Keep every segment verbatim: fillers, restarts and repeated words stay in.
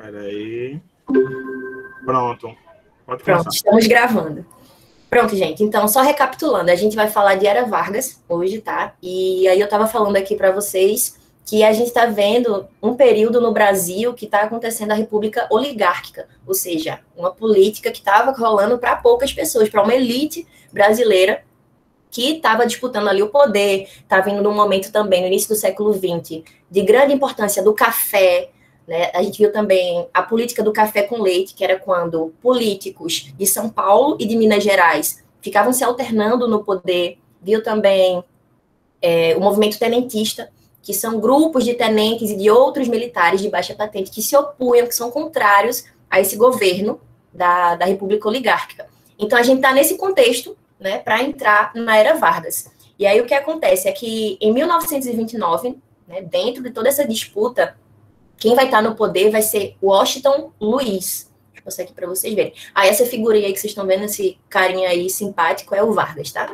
Peraí. Pronto. Pode Pronto, começar. estamos gravando. Pronto, gente. Então, só recapitulando, a gente vai falar de Era Vargas hoje, tá? E aí eu tava falando aqui para vocês que a gente está vendo um período no Brasil que está acontecendo a república oligárquica, ou seja, uma política que estava rolando para poucas pessoas, para uma elite brasileira que estava disputando ali o poder, está vindo num momento também, no início do século vinte, de grande importância do café, né? A gente viu também a política do café com leite, que era quando políticos de São Paulo e de Minas Gerais ficavam se alternando no poder, viu também é, o movimento tenentista, que são grupos de tenentes e de outros militares de baixa patente que se opunham, que são contrários a esse governo da, da República Oligárquica. Então, a gente está nesse contexto, né, para entrar na Era Vargas. E aí, o que acontece é que, em mil novecentos e vinte e nove, né, dentro de toda essa disputa, quem vai estar no poder vai ser Washington Luiz. Deixa eu passar aqui para vocês verem. Aí, essa figurinha aí que vocês estão vendo, esse carinha aí simpático, é o Vargas, tá?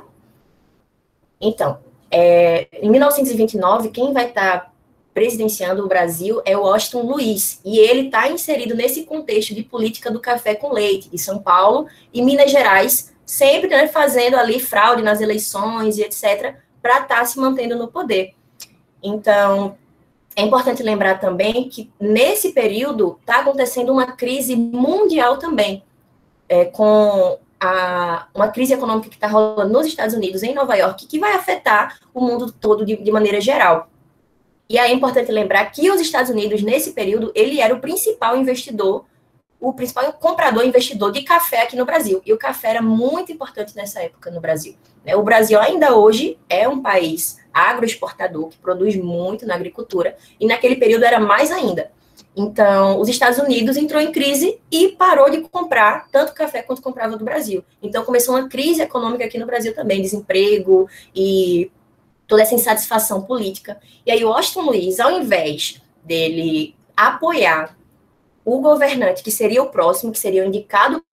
Então, É, em mil novecentos e vinte e nove, quem vai estar presidenciando o Brasil é o Washington Luiz, e ele está inserido nesse contexto de política do café com leite, de São Paulo e Minas Gerais, sempre, né, fazendo ali fraude nas eleições e etcétera, para estar tá se mantendo no poder. Então, é importante lembrar também que, nesse período, está acontecendo uma crise mundial também, é, com A, uma crise econômica que está rolando nos Estados Unidos, em Nova York, que vai afetar o mundo todo de, de maneira geral. E aí é importante lembrar que os Estados Unidos, nesse período, ele era o principal investidor, o principal comprador e investidor de café aqui no Brasil. E o café era muito importante nessa época no Brasil. O Brasil ainda hoje é um país agroexportador, que produz muito na agricultura, e naquele período era mais ainda. Então, os Estados Unidos entrou em crise e parou de comprar tanto café quanto comprava do Brasil. Então, começou uma crise econômica aqui no Brasil também, desemprego e toda essa insatisfação política. E aí, o Washington Luiz, ao invés dele apoiar o governante, que seria o próximo, que seria o indicado,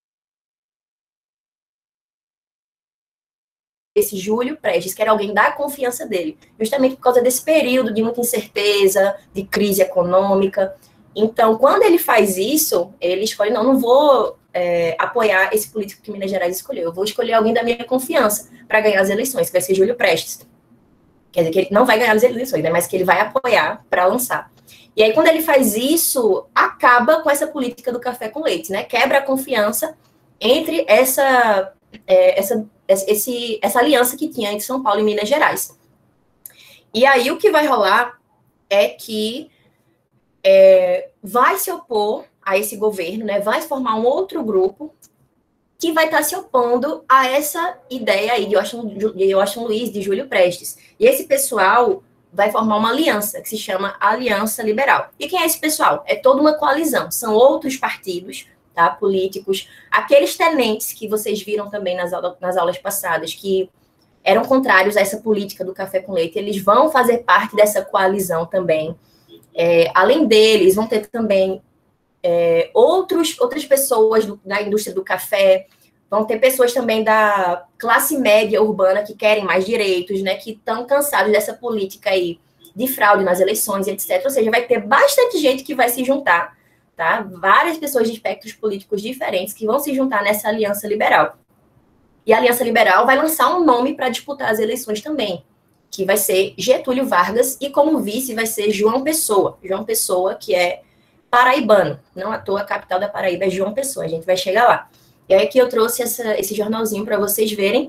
esse Júlio Prestes, que era alguém da confiança dele, justamente por causa desse período de muita incerteza, de crise econômica. Então, quando ele faz isso, ele escolhe, não, não vou é, apoiar esse político que Minas Gerais escolheu, eu vou escolher alguém da minha confiança para ganhar as eleições, que vai ser Júlio Prestes. Quer dizer, que ele não vai ganhar as eleições, né, mas que ele vai apoiar para lançar. E aí, quando ele faz isso, acaba com essa política do café com leite, né, quebra a confiança entre essa... É, essa Esse, essa aliança que tinha entre São Paulo e Minas Gerais. E aí o que vai rolar é que é, vai se opor a esse governo, né, vai formar um outro grupo que vai estar se opondo a essa ideia aí de Washington, de Washington Luiz, de Júlio Prestes. E esse pessoal vai formar uma aliança, que se chama Aliança Liberal. E quem é esse pessoal? É toda uma coalizão, são outros partidos, tá, políticos, aqueles tenentes que vocês viram também nas, aula, nas aulas passadas, que eram contrários a essa política do café com leite, eles vão fazer parte dessa coalizão também. É, além deles, vão ter também é, outros, outras pessoas do, da indústria do café, vão ter pessoas também da classe média urbana que querem mais direitos, né, que estão cansados dessa política aí de fraude nas eleições, etcétera. Ou seja, vai ter bastante gente que vai se juntar, tá? Várias pessoas de espectros políticos diferentes que vão se juntar nessa aliança liberal. E a aliança liberal vai lançar um nome para disputar as eleições também, que vai ser Getúlio Vargas, e como vice vai ser João Pessoa. João Pessoa, que é paraibano, não à toa a capital da Paraíba é João Pessoa, a gente vai chegar lá. E aí aqui eu trouxe essa, esse jornalzinho para vocês verem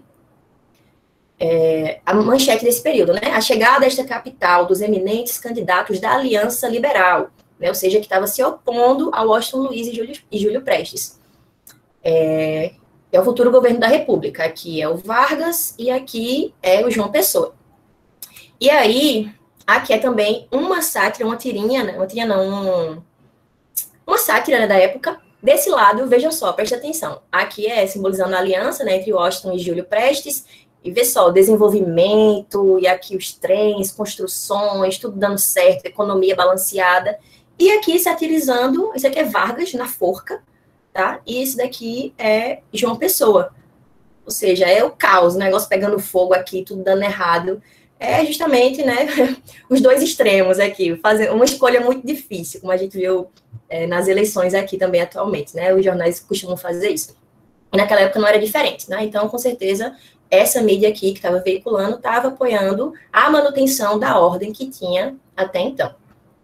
é, a manchete desse período, né? A chegada desta capital dos eminentes candidatos da Aliança Liberal, né, ou seja, que estava se opondo ao Washington Luiz e Júlio, e Júlio Prestes. É, é o futuro governo da República. Aqui é o Vargas e aqui é o João Pessoa. E aí, aqui é também uma sátira, uma tirinha, né, uma tirinha não, um, uma sátira, né, da época. Desse lado, vejam só, preste atenção. Aqui é simbolizando a aliança, né, entre Washington e Júlio Prestes. E vê só, o desenvolvimento, e aqui os trens, construções, tudo dando certo, economia balanceada. E aqui satirizando, isso aqui é Vargas na forca, tá? E esse daqui é João Pessoa. Ou seja, é o caos, o negócio pegando fogo aqui, tudo dando errado. É justamente, né, os dois extremos aqui, fazer uma escolha muito difícil, como a gente viu é, nas eleições aqui também atualmente, né? Os jornais costumam fazer isso. E naquela época não era diferente, né? Então, com certeza, essa mídia aqui que estava veiculando estava apoiando a manutenção da ordem que tinha até então.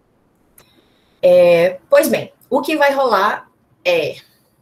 É, pois bem, o que vai rolar é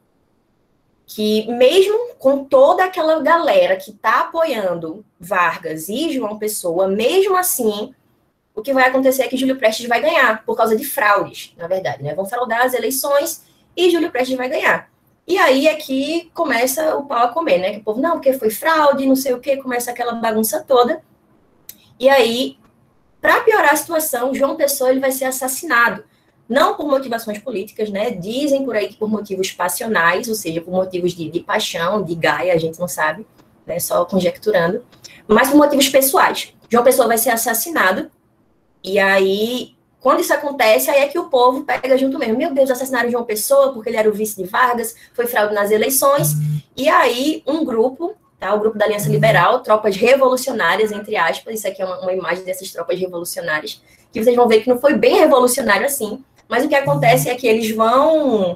que mesmo com toda aquela galera que está apoiando Vargas e João Pessoa, mesmo assim, o que vai acontecer é que Júlio Prestes vai ganhar, por causa de fraudes, na verdade, né? Vão fraudar as eleições e Júlio Prestes vai ganhar. E aí é que começa o pau a comer, né? Que o povo, não, porque foi fraude, não sei o quê, começa aquela bagunça toda. E aí, para piorar a situação, João Pessoa ele vai ser assassinado. Não por motivações políticas, né? Dizem por aí que por motivos passionais, ou seja, por motivos de, de paixão, de gaia, a gente não sabe, né? Só conjecturando, mas por motivos pessoais. João Pessoa vai ser assassinado, e aí, quando isso acontece, aí é que o povo pega junto mesmo. Meu Deus, assassinaram João Pessoa porque ele era o vice de Vargas, foi fraude nas eleições, e aí um grupo, tá? O grupo da Aliança Liberal, tropas revolucionárias, entre aspas, isso aqui é uma, uma imagem dessas tropas revolucionárias, que vocês vão ver que não foi bem revolucionário assim, mas o que acontece é que eles vão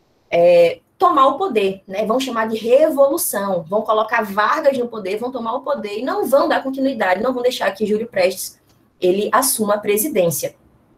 é, tomar o poder, né? Vão chamar de revolução, vão colocar Vargas no poder, vão tomar o poder e não vão dar continuidade, não vão deixar que Júlio Prestes ele assuma a presidência.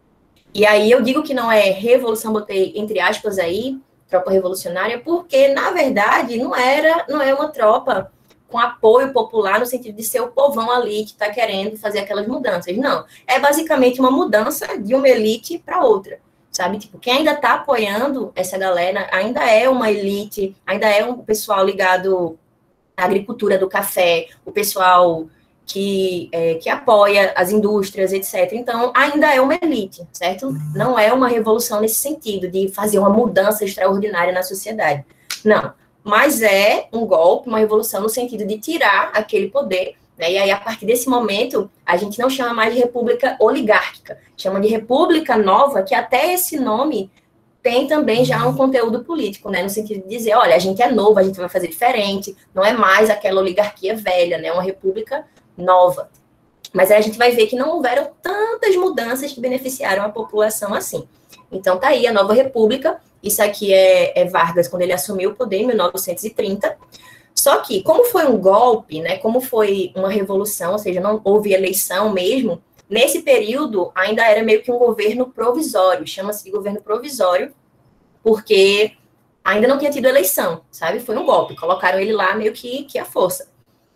E aí eu digo que não é revolução, botei entre aspas aí, tropa revolucionária, porque na verdade não era, não é uma tropa com apoio popular no sentido de ser o povão ali que está querendo fazer aquelas mudanças. Não, é basicamente uma mudança de uma elite para outra. Sabe, tipo, quem ainda está apoiando essa galera ainda é uma elite, ainda é um pessoal ligado à agricultura do café, o pessoal que, é, que apoia as indústrias, etcétera. Então, ainda é uma elite, certo? Não é uma revolução nesse sentido, de fazer uma mudança extraordinária na sociedade. Não, mas é um golpe, uma revolução no sentido de tirar aquele poder, né? E aí, a partir desse momento, a gente não chama mais de república oligárquica, chama de república nova, que até esse nome tem também já um conteúdo político, né? No sentido de dizer, olha, a gente é novo, a gente vai fazer diferente, não é mais aquela oligarquia velha, né? É uma república nova. Mas aí a gente vai ver que não houveram tantas mudanças que beneficiaram a população assim. Então, tá aí a nova república. Isso aqui é, é Vargas, quando ele assumiu o poder em mil novecentos e trinta. Só que, como foi um golpe, né, como foi uma revolução, ou seja, não houve eleição mesmo, nesse período ainda era meio que um governo provisório, chama-se de governo provisório, porque ainda não tinha tido eleição, sabe? Foi um golpe, colocaram ele lá meio que, que à força.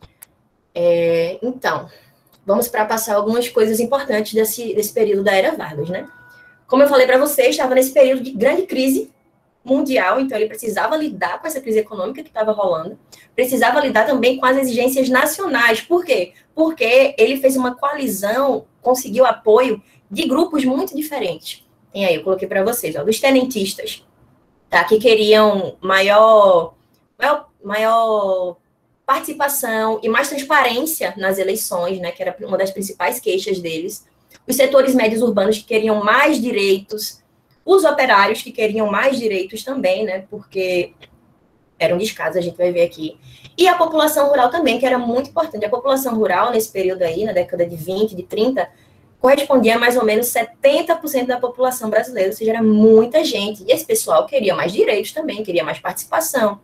É, então, vamos para passar algumas coisas importantes desse, desse período da Era Vargas, né? Como eu falei para vocês, estava nesse período de grande crise mundial, então ele precisava lidar com essa crise econômica que estava rolando, precisava lidar também com as exigências nacionais. Por quê? Porque ele fez uma coalizão, conseguiu apoio de grupos muito diferentes. Tem aí, eu coloquei para vocês, ó, dos tenentistas, tá, que queriam maior, maior, maior participação e mais transparência nas eleições, né, que era uma das principais queixas deles. Os setores médios urbanos que queriam mais direitos, os operários que queriam mais direitos também, né, porque eram descasos, a gente vai ver aqui. E a população rural também, que era muito importante. A população rural, nesse período aí, na década de vinte, de trinta, correspondia a mais ou menos setenta por cento da população brasileira, ou seja, era muita gente. E esse pessoal queria mais direitos também, queria mais participação.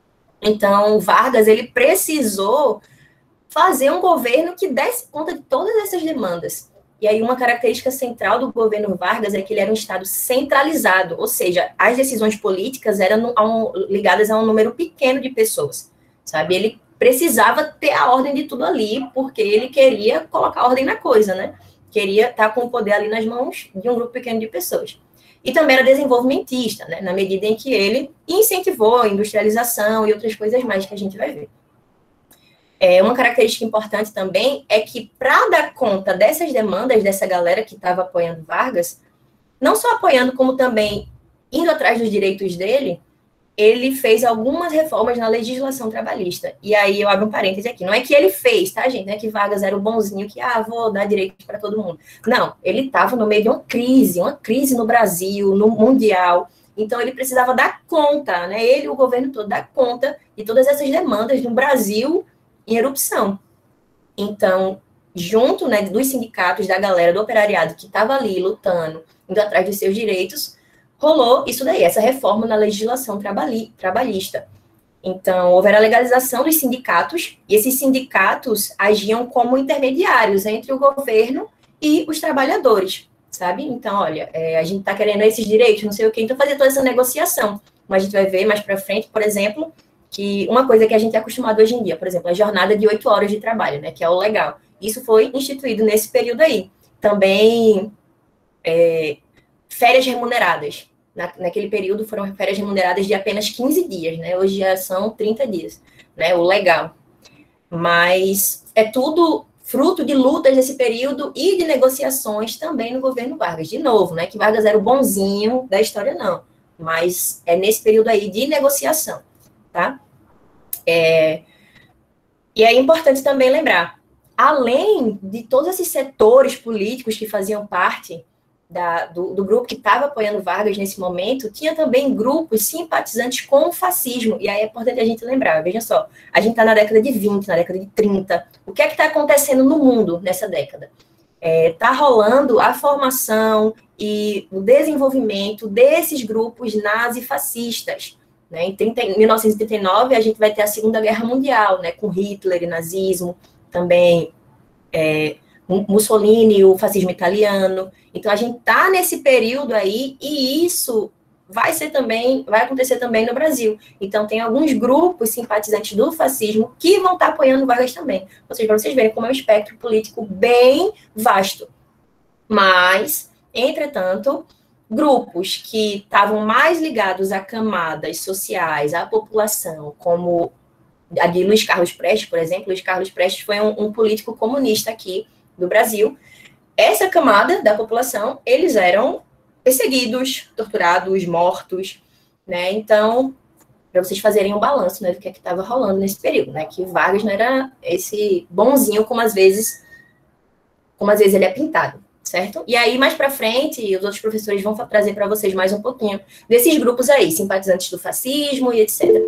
Então, Vargas, ele precisou fazer um governo que desse conta de todas essas demandas. E aí, uma característica central do governo Vargas é que ele era um Estado centralizado, ou seja, as decisões políticas eram ligadas a um número pequeno de pessoas, sabe? Ele precisava ter a ordem de tudo ali, porque ele queria colocar ordem na coisa, né? Queria estar com o poder ali nas mãos de um grupo pequeno de pessoas. E também era desenvolvimentista, né? Na medida em que ele incentivou a industrialização e outras coisas mais que a gente vai ver. É, uma característica importante também é que, para dar conta dessas demandas dessa galera que estava apoiando Vargas, não só apoiando, como também indo atrás dos direitos dele, ele fez algumas reformas na legislação trabalhista. E aí eu abro um parêntese aqui. Não é que ele fez, tá, gente? Não é que Vargas era o bonzinho que, ah, vou dar direitos para todo mundo. Não, ele estava no meio de uma crise, uma crise no Brasil, no mundial. Então, ele precisava dar conta, né? Ele e o governo todo dar conta de todas essas demandas no Brasil em erupção. Então, junto, né, dos sindicatos, da galera do operariado que estava ali lutando, indo atrás dos seus direitos, rolou isso daí, essa reforma na legislação trabalhi, trabalhista. Então, houve a legalização dos sindicatos, e esses sindicatos agiam como intermediários entre o governo e os trabalhadores, sabe? Então, olha, é, a gente está querendo esses direitos, não sei o quê, então fazer toda essa negociação. Mas a gente vai ver mais para frente, por exemplo, que uma coisa que a gente é acostumado hoje em dia, por exemplo, a jornada de oito horas de trabalho, né, que é o legal. Isso foi instituído nesse período aí. Também, é, férias remuneradas. Na, naquele período foram férias remuneradas de apenas quinze dias, né? Hoje já são trinta dias, né? O legal. Mas é tudo fruto de lutas desse período e de negociações também no governo Vargas. De novo, né? Que Vargas era o bonzinho da história, não. Mas é nesse período aí de negociação, tá? É, e é importante também lembrar, além de todos esses setores políticos que faziam parte Da, do, do grupo que estava apoiando Vargas nesse momento, tinha também grupos simpatizantes com o fascismo, e aí é importante a gente lembrar, veja só, a gente está na década de vinte, na década de trinta, o que é que está acontecendo no mundo nessa década? Está é, rolando a formação e o desenvolvimento desses grupos nazifascistas, né? Em, trinta, em mil novecentos e trinta e nove, a gente vai ter a Segunda Guerra Mundial, né? Com Hitler e nazismo, também é, Mussolini, o fascismo italiano. Então, a gente está nesse período aí, e isso vai ser também, vai acontecer também no Brasil. Então, tem alguns grupos simpatizantes do fascismo que vão estar apoiando Vargas também. Ou seja, para vocês verem como é um espectro político bem vasto. Mas, entretanto, grupos que estavam mais ligados a camadas sociais, à população, como a de Luiz Carlos Prestes, por exemplo. Luiz Carlos Prestes foi um, um político comunista aqui do Brasil. Essa camada da população, eles eram perseguidos, torturados, mortos, né? Então, para vocês fazerem um balanço, né, do que é que estava rolando nesse período, né? Que Vargas não era esse bonzinho como às vezes, como às vezes ele é pintado, certo? E aí, mais para frente, os outros professores vão trazer para vocês mais um pouquinho desses grupos aí, simpatizantes do fascismo e etcétera.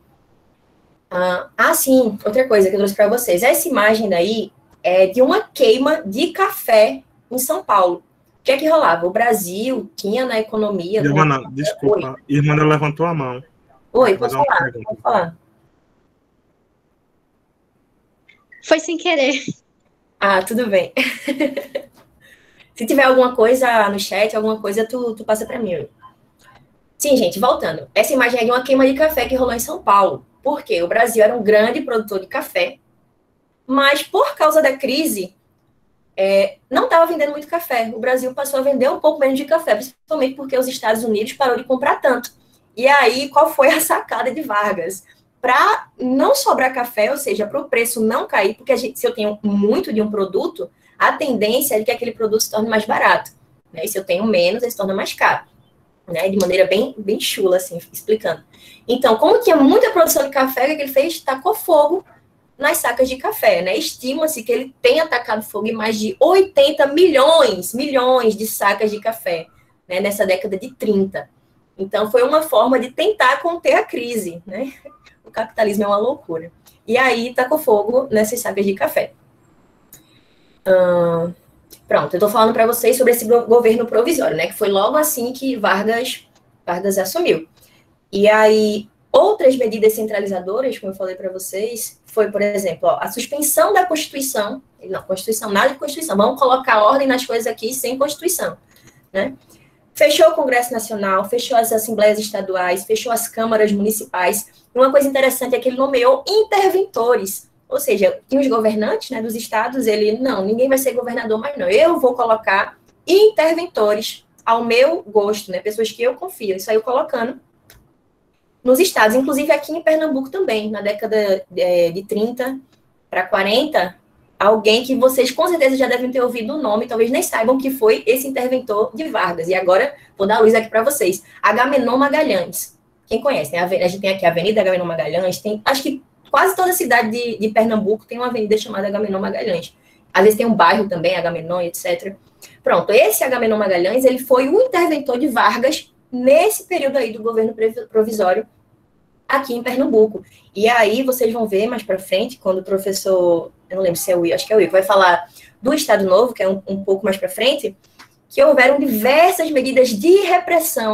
Ah, ah sim, outra coisa que eu trouxe para vocês. Essa imagem daí é de uma queima de café em São Paulo. O que é que rolava? O Brasil tinha na economia... Irmã, com... desculpa, Oi. Irmã levantou a mão. Oi, pode falar, pode falar. Foi sem querer. Ah, tudo bem. Se tiver alguma coisa no chat, alguma coisa, tu, tu passa para mim. Sim, gente, voltando. Essa imagem é de uma queima de café que rolou em São Paulo. Por quê? O Brasil era um grande produtor de café, mas por causa da crise, é, não estava vendendo muito café. O Brasil passou a vender um pouco menos de café, principalmente porque os Estados Unidos parou de comprar tanto. E aí, qual foi a sacada de Vargas? Para não sobrar café, ou seja, para o preço não cair, porque a gente, se eu tenho muito de um produto, a tendência é que aquele produto se torne mais barato, né? E se eu tenho menos, ele se torna mais caro, né? De maneira bem, bem chula, assim, explicando. Então, como tinha muita produção de café, o que ele fez? Tacou fogo nas sacas de café, né? Estima-se que ele tenha atacado fogo em mais de oitenta milhões, milhões de sacas de café, né? Nessa década de trinta. Então, foi uma forma de tentar conter a crise, né? O capitalismo é uma loucura. E aí, tacou fogo nessas sacas de café. Hum, pronto, eu tô falando para vocês sobre esse governo provisório, né? Que foi logo assim que Vargas, Vargas assumiu. E aí, outras medidas centralizadoras, como eu falei para vocês, foi, por exemplo, ó, a suspensão da Constituição. Não, Constituição, nada de Constituição. Vamos colocar ordem nas coisas aqui sem Constituição, né? Fechou o Congresso Nacional, fechou as assembleias estaduais, fechou as câmaras municipais. E uma coisa interessante é que ele nomeou interventores. Ou seja, tinha os governantes, né, dos estados, ele, não, ninguém vai ser governador mais não. Eu vou colocar interventores ao meu gosto, né, pessoas que eu confio. Isso aí eu colocando nos estados, inclusive aqui em Pernambuco também, na década de trinta para quarenta, alguém que vocês com certeza já devem ter ouvido o nome, talvez nem saibam que foi esse interventor de Vargas. E agora vou dar a luz aqui para vocês. Agamenon Magalhães. Quem conhece? Né? A gente tem aqui a Avenida Agamenon Magalhães, tem, acho que quase toda a cidade de, de Pernambuco tem uma avenida chamada Agamenon Magalhães. Às vezes tem um bairro também, Agamenon, etcétera. Pronto, esse Agamenon Magalhães, ele foi o interventor de Vargas nesse período aí do governo provisório aqui em Pernambuco. E aí vocês vão ver mais para frente, quando o professor, eu não lembro se é o Will, acho que é o Will, vai falar do Estado Novo, que é um, um pouco mais para frente, que houveram diversas medidas de repressão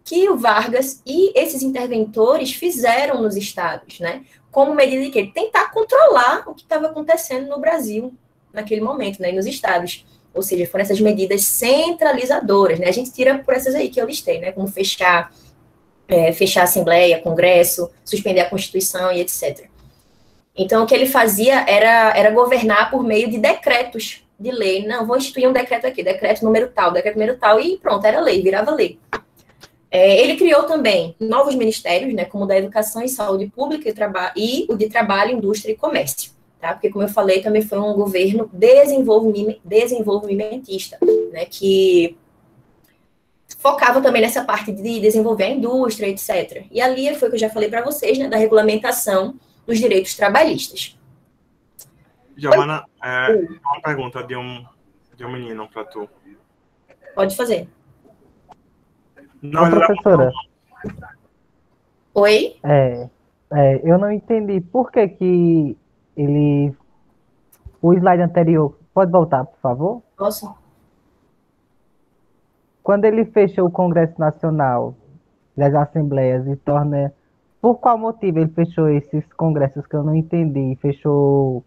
que o Vargas e esses interventores fizeram nos estados, né? Como medida de quê? Tentar controlar o que estava acontecendo no Brasil naquele momento, né? E nos estados. Ou seja, foram essas medidas centralizadoras, né? A gente tira por essas aí que eu listei, né? Como fechar, é, fechar a Assembleia, Congresso, suspender a Constituição e etcétera. Então, o que ele fazia era, era governar por meio de decretos de lei. Não, vou instituir um decreto aqui, decreto número tal, decreto número tal, e pronto, era lei, virava lei. É, ele criou também novos ministérios, né, como o da Educação e Saúde Pública e, e o de Trabalho, Indústria e Comércio, tá? Porque, como eu falei, também foi um governo desenvolvimentista, né, que focava também nessa parte de desenvolver a indústria, etcétera. E ali foi o que eu já falei para vocês, né, da regulamentação dos direitos trabalhistas. Giovana, é, uma pergunta de um, de um menino para tu. Pode fazer. Não, Ô, professora. Oi? É, é, eu não entendi por que que ele... O slide anterior, pode voltar, por favor? Posso? Quando ele fechou o Congresso Nacional das Assembleias e torna... Por qual motivo ele fechou esses congressos que eu não entendi? Fechou...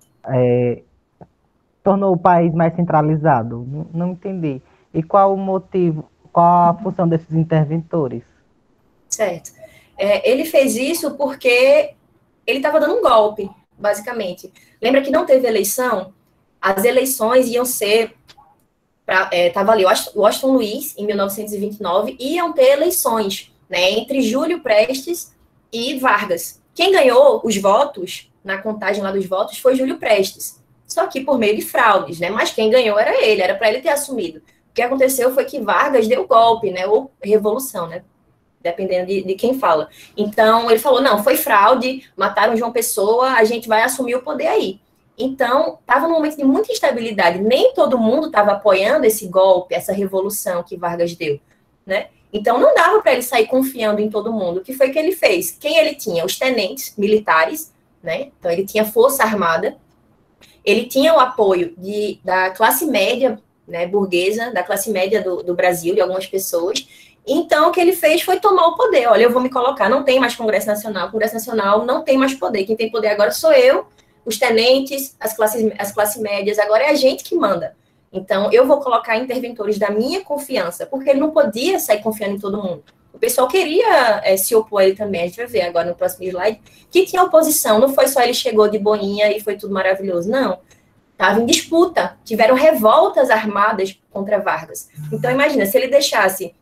É, tornou o país mais centralizado? Não, não entendi. E qual o motivo... Qual a função desses interventores? Certo. É, ele fez isso porque ele estava dando um golpe, basicamente. Lembra que não teve eleição? As eleições iam ser... Estava é, ali o Washington Luiz, em mil novecentos e vinte e nove, iam ter eleições, né, entre Júlio Prestes e Vargas. Quem ganhou os votos, na contagem lá dos votos, foi Júlio Prestes. Só que por meio de fraudes, né? Mas quem ganhou era ele, era para ele ter assumido. O que aconteceu foi que Vargas deu golpe, né? Ou revolução, né? Dependendo de, de quem fala. Então, ele falou, não, foi fraude, mataram João Pessoa, a gente vai assumir o poder aí. Então, estava num momento de muita instabilidade. Nem todo mundo estava apoiando esse golpe, essa revolução que Vargas deu, né? Então, não dava para ele sair confiando em todo mundo. O que foi que ele fez? Quem ele tinha? Os tenentes militares, né? Então, ele tinha força armada, ele tinha o apoio de, da classe média, né, burguesa, da classe média do, do Brasil, de algumas pessoas. Então, o que ele fez foi tomar o poder. Olha, eu vou me colocar, não tem mais Congresso Nacional, o Congresso Nacional não tem mais poder. Quem tem poder agora sou eu, os tenentes, as classes, as classes médias, agora é a gente que manda. Então, eu vou colocar interventores da minha confiança, porque ele não podia sair confiando em todo mundo. O pessoal queria é, se opor a ele também, a gente vai ver agora no próximo slide, que tinha oposição, não foi só ele chegou de boinha e foi tudo maravilhoso, não. Estava em disputa, tiveram revoltas armadas contra Vargas. Então, imagina, se ele deixasse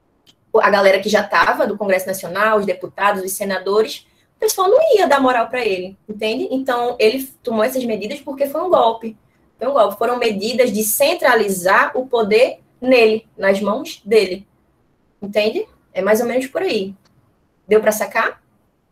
a galera que já estava do Congresso Nacional, os deputados, os senadores, o pessoal não ia dar moral para ele, entende? Então, ele tomou essas medidas porque foi um golpe. Foi um golpe. Foram medidas de centralizar o poder nele, nas mãos dele. Entende? É mais ou menos por aí. Deu para sacar?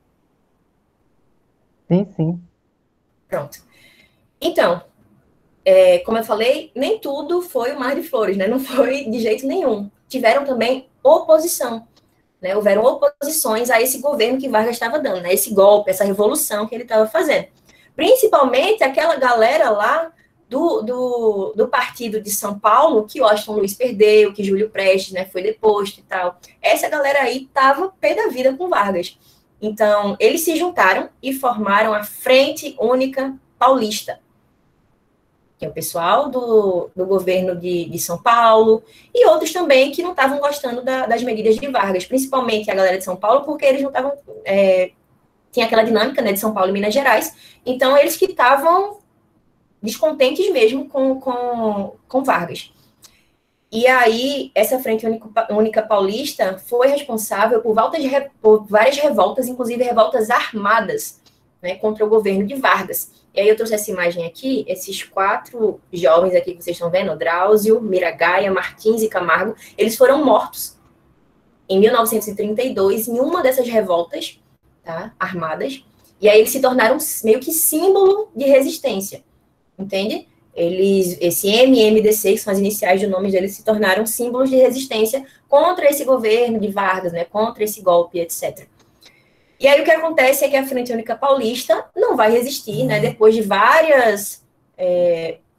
Sim, sim. Pronto. Então, é, como eu falei, nem tudo foi o mar de flores, né? Não foi de jeito nenhum. Tiveram também oposição, né? Houveram oposições a esse governo que Vargas estava dando, né? Esse golpe, essa revolução que ele estava fazendo. Principalmente aquela galera lá do, do, do partido de São Paulo, que Washington Luiz perdeu, que Júlio Prestes, né, foi deposto e tal. Essa galera aí estava pé da vida com Vargas. Então, eles se juntaram e formaram a Frente Única Paulista, que é o pessoal do, do governo de, de São Paulo, e outros também que não estavam gostando da, das medidas de Vargas, principalmente a galera de São Paulo, porque eles não estavam... É, tinha aquela dinâmica, né, de São Paulo e Minas Gerais, então eles que estavam descontentes mesmo com, com, com Vargas. E aí, essa Frente Única, Única Paulista foi responsável por, voltas de, por várias revoltas, inclusive revoltas armadas, né, contra o governo de Vargas. E aí eu trouxe essa imagem aqui, esses quatro jovens aqui que vocês estão vendo, Drauzio, Miragaia, Martins e Camargo, eles foram mortos em mil novecentos e trinta e dois em uma dessas revoltas, tá, armadas, e aí eles se tornaram meio que símbolo de resistência, entende? Eles, esse M M D C, que são as iniciais de nomes deles, se tornaram símbolos de resistência contra esse governo de Vargas, né, contra esse golpe, etcétera. E aí o que acontece é que a Frente Única Paulista não vai resistir, né, depois de várias é,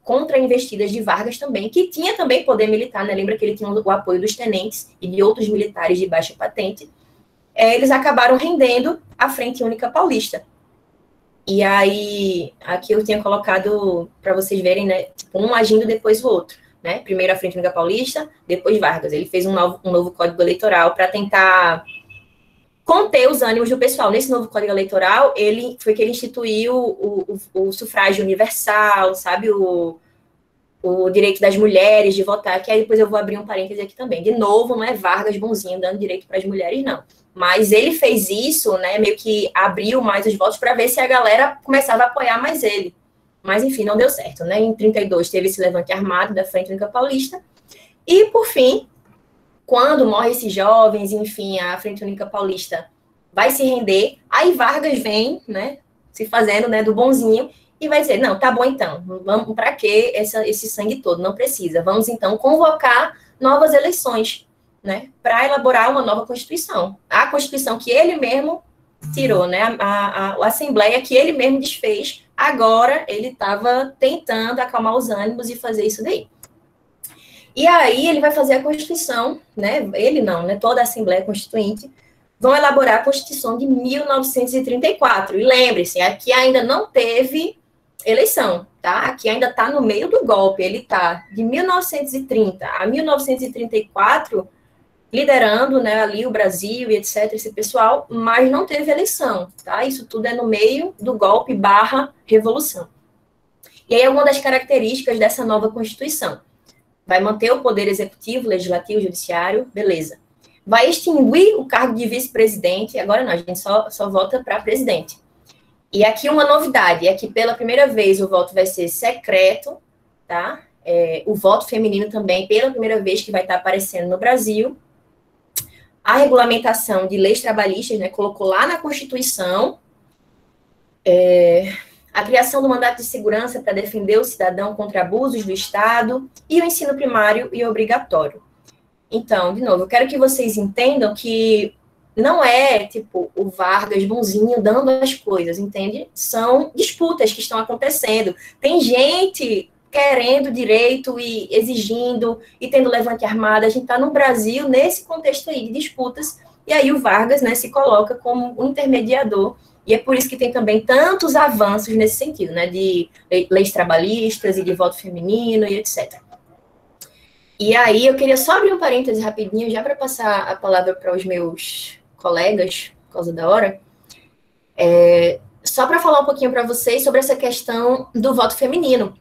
contra investidas de Vargas também, que tinha também poder militar, né? Lembra que ele tinha o apoio dos tenentes e de outros militares de baixa patente. É, eles acabaram rendendo a Frente Única Paulista. E aí, aqui eu tinha colocado para vocês verem, né? Tipo, um agindo depois o outro, né? Primeiro a Frente Única Paulista, depois Vargas. Ele fez um novo, um novo código eleitoral para tentar conter os ânimos do pessoal. Nesse novo código eleitoral, ele foi que ele instituiu o, o, o sufrágio universal, sabe, o, o direito das mulheres de votar, que aí depois eu vou abrir um parêntese aqui também. De novo, não é Vargas bonzinho dando direito para as mulheres, não. Mas ele fez isso, né, meio que abriu mais os votos para ver se a galera começava a apoiar mais ele. Mas, enfim, não deu certo, né? Em trinta e dois teve esse levante armado da Frente Única Paulista. E, por fim, quando morrem esses jovens, enfim, a Frente Única Paulista vai se render, aí Vargas vem, né, se fazendo, né, do bonzinho, e vai dizer, não, tá bom então, vamos, para que essa, esse sangue todo? Não precisa. Vamos, então, convocar novas eleições, né, para elaborar uma nova Constituição. A Constituição que ele mesmo tirou, né, a, a, a Assembleia que ele mesmo desfez, agora ele estava tentando acalmar os ânimos e fazer isso daí. E aí ele vai fazer a Constituição, né? Ele não, né? Toda a Assembleia Constituinte vão elaborar a Constituição de mil novecentos e trinta e quatro. E lembre-se, aqui ainda não teve eleição, tá? Aqui ainda está no meio do golpe. Ele está de mil novecentos e trinta a mil novecentos e trinta e quatro liderando, né, ali o Brasil e etcétera, esse pessoal, mas não teve eleição, tá? Isso tudo é no meio do golpe barra revolução. E aí alguma das características dessa nova Constituição. Vai manter o poder executivo, legislativo, judiciário, beleza. Vai extinguir o cargo de vice-presidente, agora não, a gente só, só vota para presidente. E aqui uma novidade, é que pela primeira vez o voto vai ser secreto, tá? É, o voto feminino também, pela primeira vez que vai estar aparecendo no Brasil. A regulamentação de leis trabalhistas, né, colocou lá na Constituição, é, a criação do mandato de segurança para defender o cidadão contra abusos do Estado e o ensino primário e obrigatório. Então, de novo, eu quero que vocês entendam que não é, tipo, o Vargas bonzinho dando as coisas, entende? São disputas que estão acontecendo. Tem gente querendo direito e exigindo e tendo levante armado. A gente está no Brasil nesse contexto aí de disputas, e aí o Vargas, né, se coloca como um intermediador. E é por isso que tem também tantos avanços nesse sentido, né, de leis trabalhistas e de voto feminino e etcétera. E aí eu queria só abrir um parêntese rapidinho, já para passar a palavra para os meus colegas, por causa da hora, é, só para falar um pouquinho para vocês sobre essa questão do voto feminino.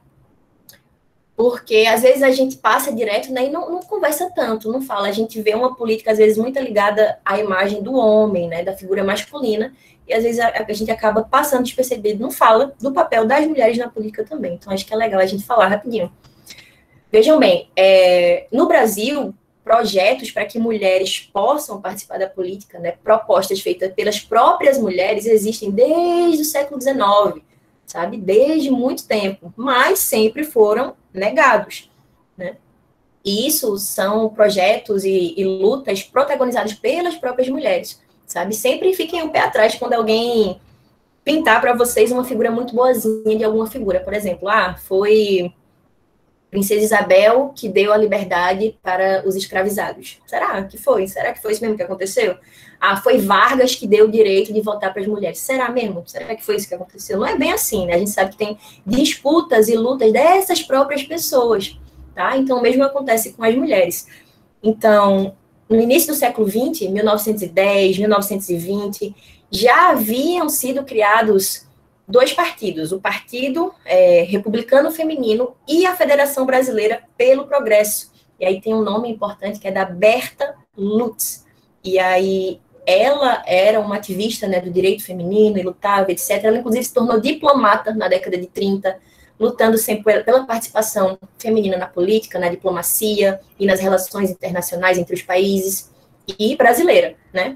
Porque às vezes a gente passa direto, né, e não, não conversa tanto, não fala. A gente vê uma política, às vezes, muito ligada à imagem do homem, né, da figura masculina, e às vezes a, a gente acaba passando despercebido, não fala do papel das mulheres na política também. Então, acho que é legal a gente falar rapidinho. Vejam bem, é, no Brasil, projetos para que mulheres possam participar da política, né, propostas feitas pelas próprias mulheres, existem desde o século dezenove, sabe? Desde muito tempo, mas sempre foram negados, né? E isso são projetos e, e lutas protagonizados pelas próprias mulheres, sabe? Sempre fiquem um pé atrás quando alguém pintar para vocês uma figura muito boazinha de alguma figura. Por exemplo, ah, foi Princesa Isabel que deu a liberdade para os escravizados. Será que foi? Será que foi isso mesmo que aconteceu? Ah, foi Vargas que deu o direito de votar para as mulheres. Será mesmo? Será que foi isso que aconteceu? Não é bem assim, né? A gente sabe que tem disputas e lutas dessas próprias pessoas, tá? Então, o mesmo acontece com as mulheres. Então, no início do século vinte, mil novecentos e dez, mil novecentos e vinte, já haviam sido criados dois partidos, o Partido é, Republicano Feminino e a Federação Brasileira pelo Progresso. E aí tem um nome importante que é da Berta Lutz. E aí ela era uma ativista, né, do direito feminino e lutava, etcétera. Ela, inclusive, se tornou diplomata na década de trinta, lutando sempre pela participação feminina na política, na diplomacia e nas relações internacionais entre os países, e brasileira, né?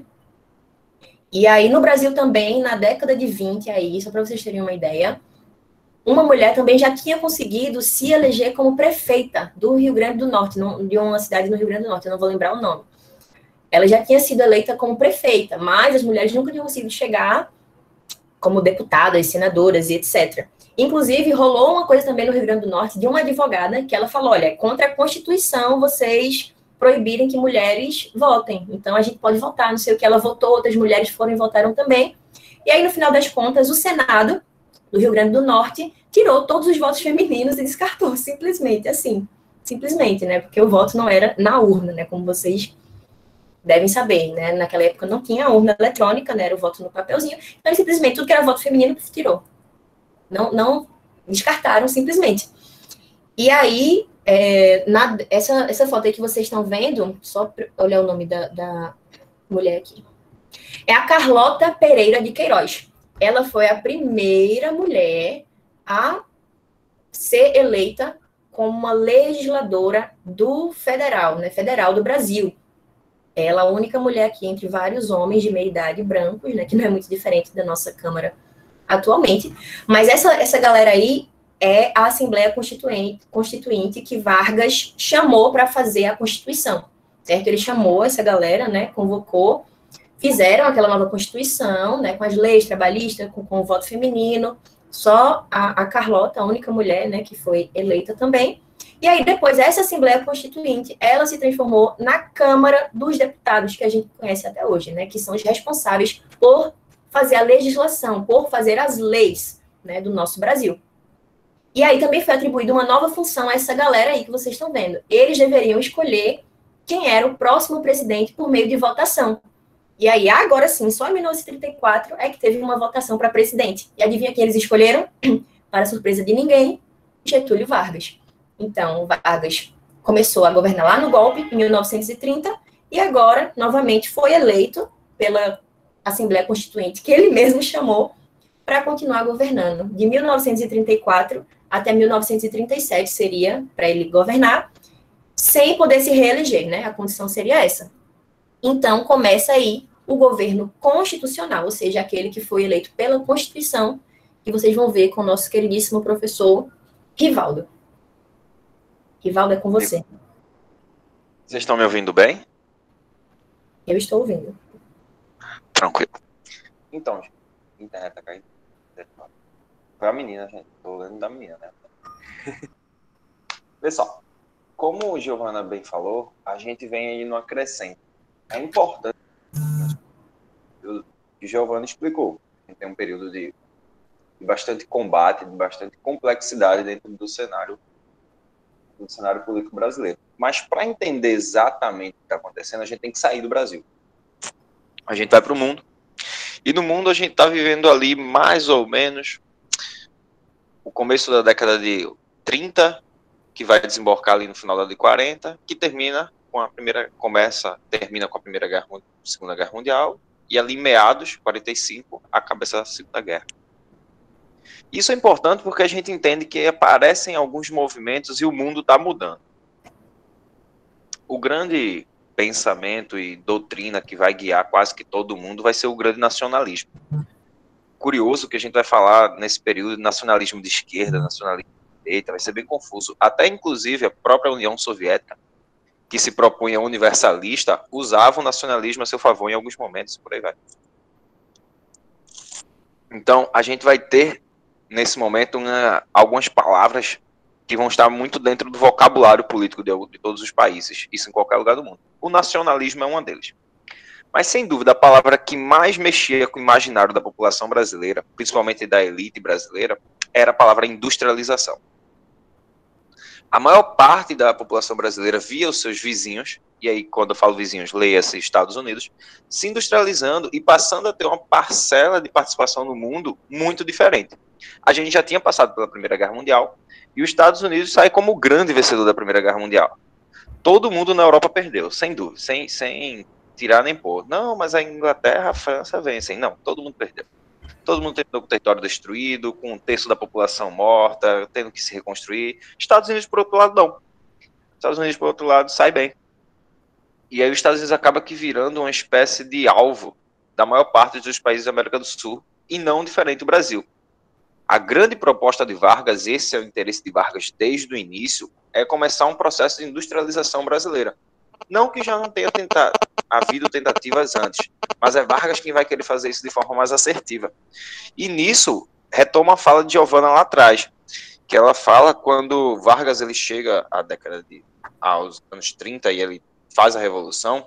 E aí, no Brasil também, na década de vinte, aí, só para vocês terem uma ideia, uma mulher também já tinha conseguido se eleger como prefeita do Rio Grande do Norte, de uma cidade no Rio Grande do Norte, eu não vou lembrar o nome. Ela já tinha sido eleita como prefeita, mas as mulheres nunca tinham conseguido chegar como deputadas, senadoras e etcétera. Inclusive, rolou uma coisa também no Rio Grande do Norte de uma advogada que ela falou, olha, contra a Constituição vocês proibirem que mulheres votem. Então, a gente pode votar, não sei o que. Ela votou, outras mulheres foram e votaram também. E aí, no final das contas, o Senado do Rio Grande do Norte tirou todos os votos femininos e descartou, simplesmente assim. Simplesmente, né? Porque o voto não era na urna, né? Como vocês devem saber, né? Naquela época não tinha urna eletrônica, né? Era o voto no papelzinho. Então, simplesmente, tudo que era voto feminino, tirou. Não, não descartaram, simplesmente. E aí, é, na, essa, essa foto aí que vocês estão vendo, só para olhar o nome da, da mulher aqui, é a Carlota Pereira de Queiroz. Ela foi a primeira mulher a ser eleita como uma legisladora do federal, né, federal do Brasil. Ela é a única mulher aqui entre vários homens de meia idade brancos, né, que não é muito diferente da nossa Câmara atualmente. Mas essa, essa galera aí é a Assembleia Constituinte, Constituinte que Vargas chamou para fazer a Constituição, certo? Ele chamou essa galera, né, convocou, fizeram aquela nova Constituição, né, com as leis trabalhistas, com, com o voto feminino. Só a, a Carlota, a única mulher, né, que foi eleita também. E aí, depois, essa Assembleia Constituinte, ela se transformou na Câmara dos Deputados, que a gente conhece até hoje, né, que são os responsáveis por fazer a legislação, por fazer as leis, né, do nosso Brasil. E aí também foi atribuída uma nova função a essa galera aí que vocês estão vendo. Eles deveriam escolher quem era o próximo presidente por meio de votação. E aí, agora sim, só em mil novecentos e trinta e quatro é que teve uma votação para presidente. E adivinha quem eles escolheram? Para surpresa de ninguém, Getúlio Vargas. Então, Vargas começou a governar lá no golpe, em mil novecentos e trinta, e agora, novamente, foi eleito pela Assembleia Constituinte, que ele mesmo chamou, para continuar governando. De mil novecentos e trinta e quatro até mil novecentos e trinta e sete seria para ele governar, sem poder se reeleger, né? A condição seria essa. Então, começa aí o governo constitucional, ou seja, aquele que foi eleito pela Constituição, que vocês vão ver com o nosso queridíssimo professor Rivaldo. Rivaldo, é com você. Vocês estão me ouvindo bem? Eu estou ouvindo. Tranquilo. Então, gente, a internet tá caindo. Foi a menina, gente. Tô lendo da menina, né? Pessoal, como o Giovana bem falou, a gente vem aí numa crescente. É importante, o que Giovana explicou, a gente tem um período de, de bastante combate, de bastante complexidade dentro do cenário, do cenário político brasileiro. Mas para entender exatamente o que está acontecendo, a gente tem que sair do Brasil. A gente vai para o mundo, e no mundo a gente está vivendo ali mais ou menos o começo da década de trinta, que vai desembocar ali no final da década de quarenta, que termina com a primeira, começa, termina com a primeira guerra, Segunda Guerra Mundial, e ali em meados, quarenta e cinco, acaba essa Segunda Guerra. Isso é importante porque a gente entende que aparecem alguns movimentos e o mundo está mudando. O grande pensamento e doutrina que vai guiar quase que todo mundo vai ser o grande nacionalismo. Curioso que a gente vai falar nesse período de nacionalismo de esquerda, nacionalismo de direita, vai ser bem confuso. Até, inclusive, a própria União Soviética, que se propunha universalista, usava o nacionalismo a seu favor em alguns momentos, por aí vai. Então, a gente vai ter, nesse momento, uma, algumas palavras que vão estar muito dentro do vocabulário político de, de todos os países, isso em qualquer lugar do mundo. O nacionalismo é uma deles. Mas, sem dúvida, a palavra que mais mexia com o imaginário da população brasileira, principalmente da elite brasileira, era a palavra industrialização. A maior parte da população brasileira via os seus vizinhos, e aí quando eu falo vizinhos, leia-se Estados Unidos, se industrializando e passando a ter uma parcela de participação no mundo muito diferente. A gente já tinha passado pela Primeira Guerra Mundial, e os Estados Unidos sai como o grande vencedor da Primeira Guerra Mundial. Todo mundo na Europa perdeu, sem dúvida, sem, sem tirar nem pôr. Não, mas a Inglaterra, a França vencem. Não, todo mundo perdeu. Todo mundo terminou com o território destruído, com um terço da população morta, tendo que se reconstruir. Estados Unidos, por outro lado, não. Estados Unidos, por outro lado, sai bem. E aí os Estados Unidos acaba que virando uma espécie de alvo da maior parte dos países da América do Sul, e não diferente do Brasil. A grande proposta de Vargas, esse é o interesse de Vargas desde o início, é começar um processo de industrialização brasileira. Não que já não tenha tentado, havido tentativas antes, mas é Vargas quem vai querer fazer isso de forma mais assertiva. E nisso, retoma a fala de Giovanna lá atrás, que ela fala quando Vargas ele chega à década de aos anos trinta e ele faz a revolução,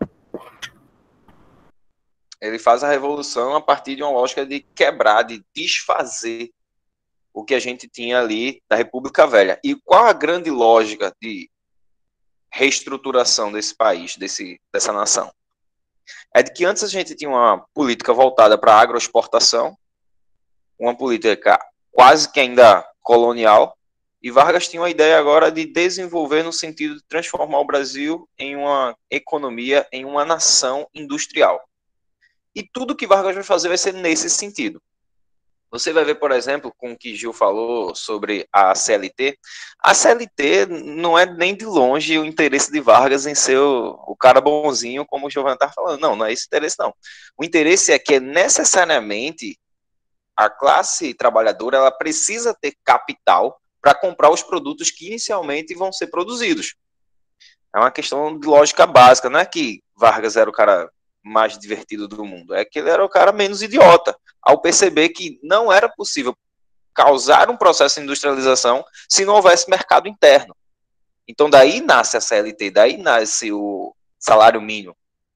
ele faz a revolução a partir de uma lógica de quebrar, de desfazer o que a gente tinha ali da República Velha. E qual a grande lógica de reestruturação desse país, desse, dessa nação? É de que antes a gente tinha uma política voltada para a agroexportação, uma política quase que ainda colonial, e Vargas tinha uma ideia agora de desenvolver no sentido de transformar o Brasil em uma economia, em uma nação industrial. E tudo que Vargas vai fazer vai ser nesse sentido. Você vai ver, por exemplo, com o que Gil falou sobre a C L T. A C L T não é nem de longe o interesse de Vargas em ser o, o cara bonzinho, como o Giovanni está falando. Não, não é esse interesse, não. O interesse é que necessariamente a classe trabalhadora ela precisa ter capital para comprar os produtos que inicialmente vão ser produzidos. É uma questão de lógica básica. Não é que Vargas era o cara mais divertido do mundo, é que ele era o cara menos idiota, ao perceber que não era possível causar um processo de industrialização se não houvesse mercado interno. Então daí nasce a C L T, daí nasce o salário mínimo.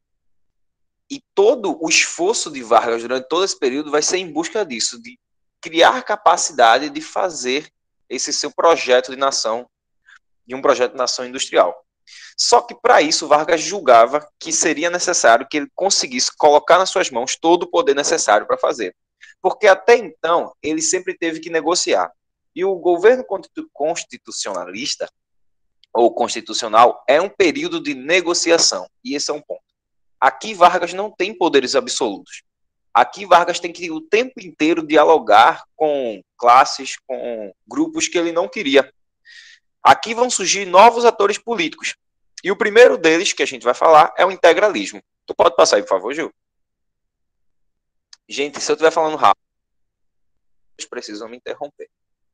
E todo o esforço de Vargas durante todo esse período vai ser em busca disso, de criar capacidade de fazer esse seu projeto de nação, de um projeto de nação industrial. Só que para isso Vargas julgava que seria necessário que ele conseguisse colocar nas suas mãos todo o poder necessário para fazer. Porque até então ele sempre teve que negociar. E o governo constitucionalista, ou constitucional, é um período de negociação. E esse é um ponto. Aqui Vargas não tem poderes absolutos. Aqui Vargas tem que o tempo inteiro dialogar com classes, com grupos que ele não queria. Aqui vão surgir novos atores políticos. E o primeiro deles, que a gente vai falar, é o integralismo. Tu pode passar aí, por favor, Gil? Gente, se eu estiver falando rápido, vocês precisam me interromper.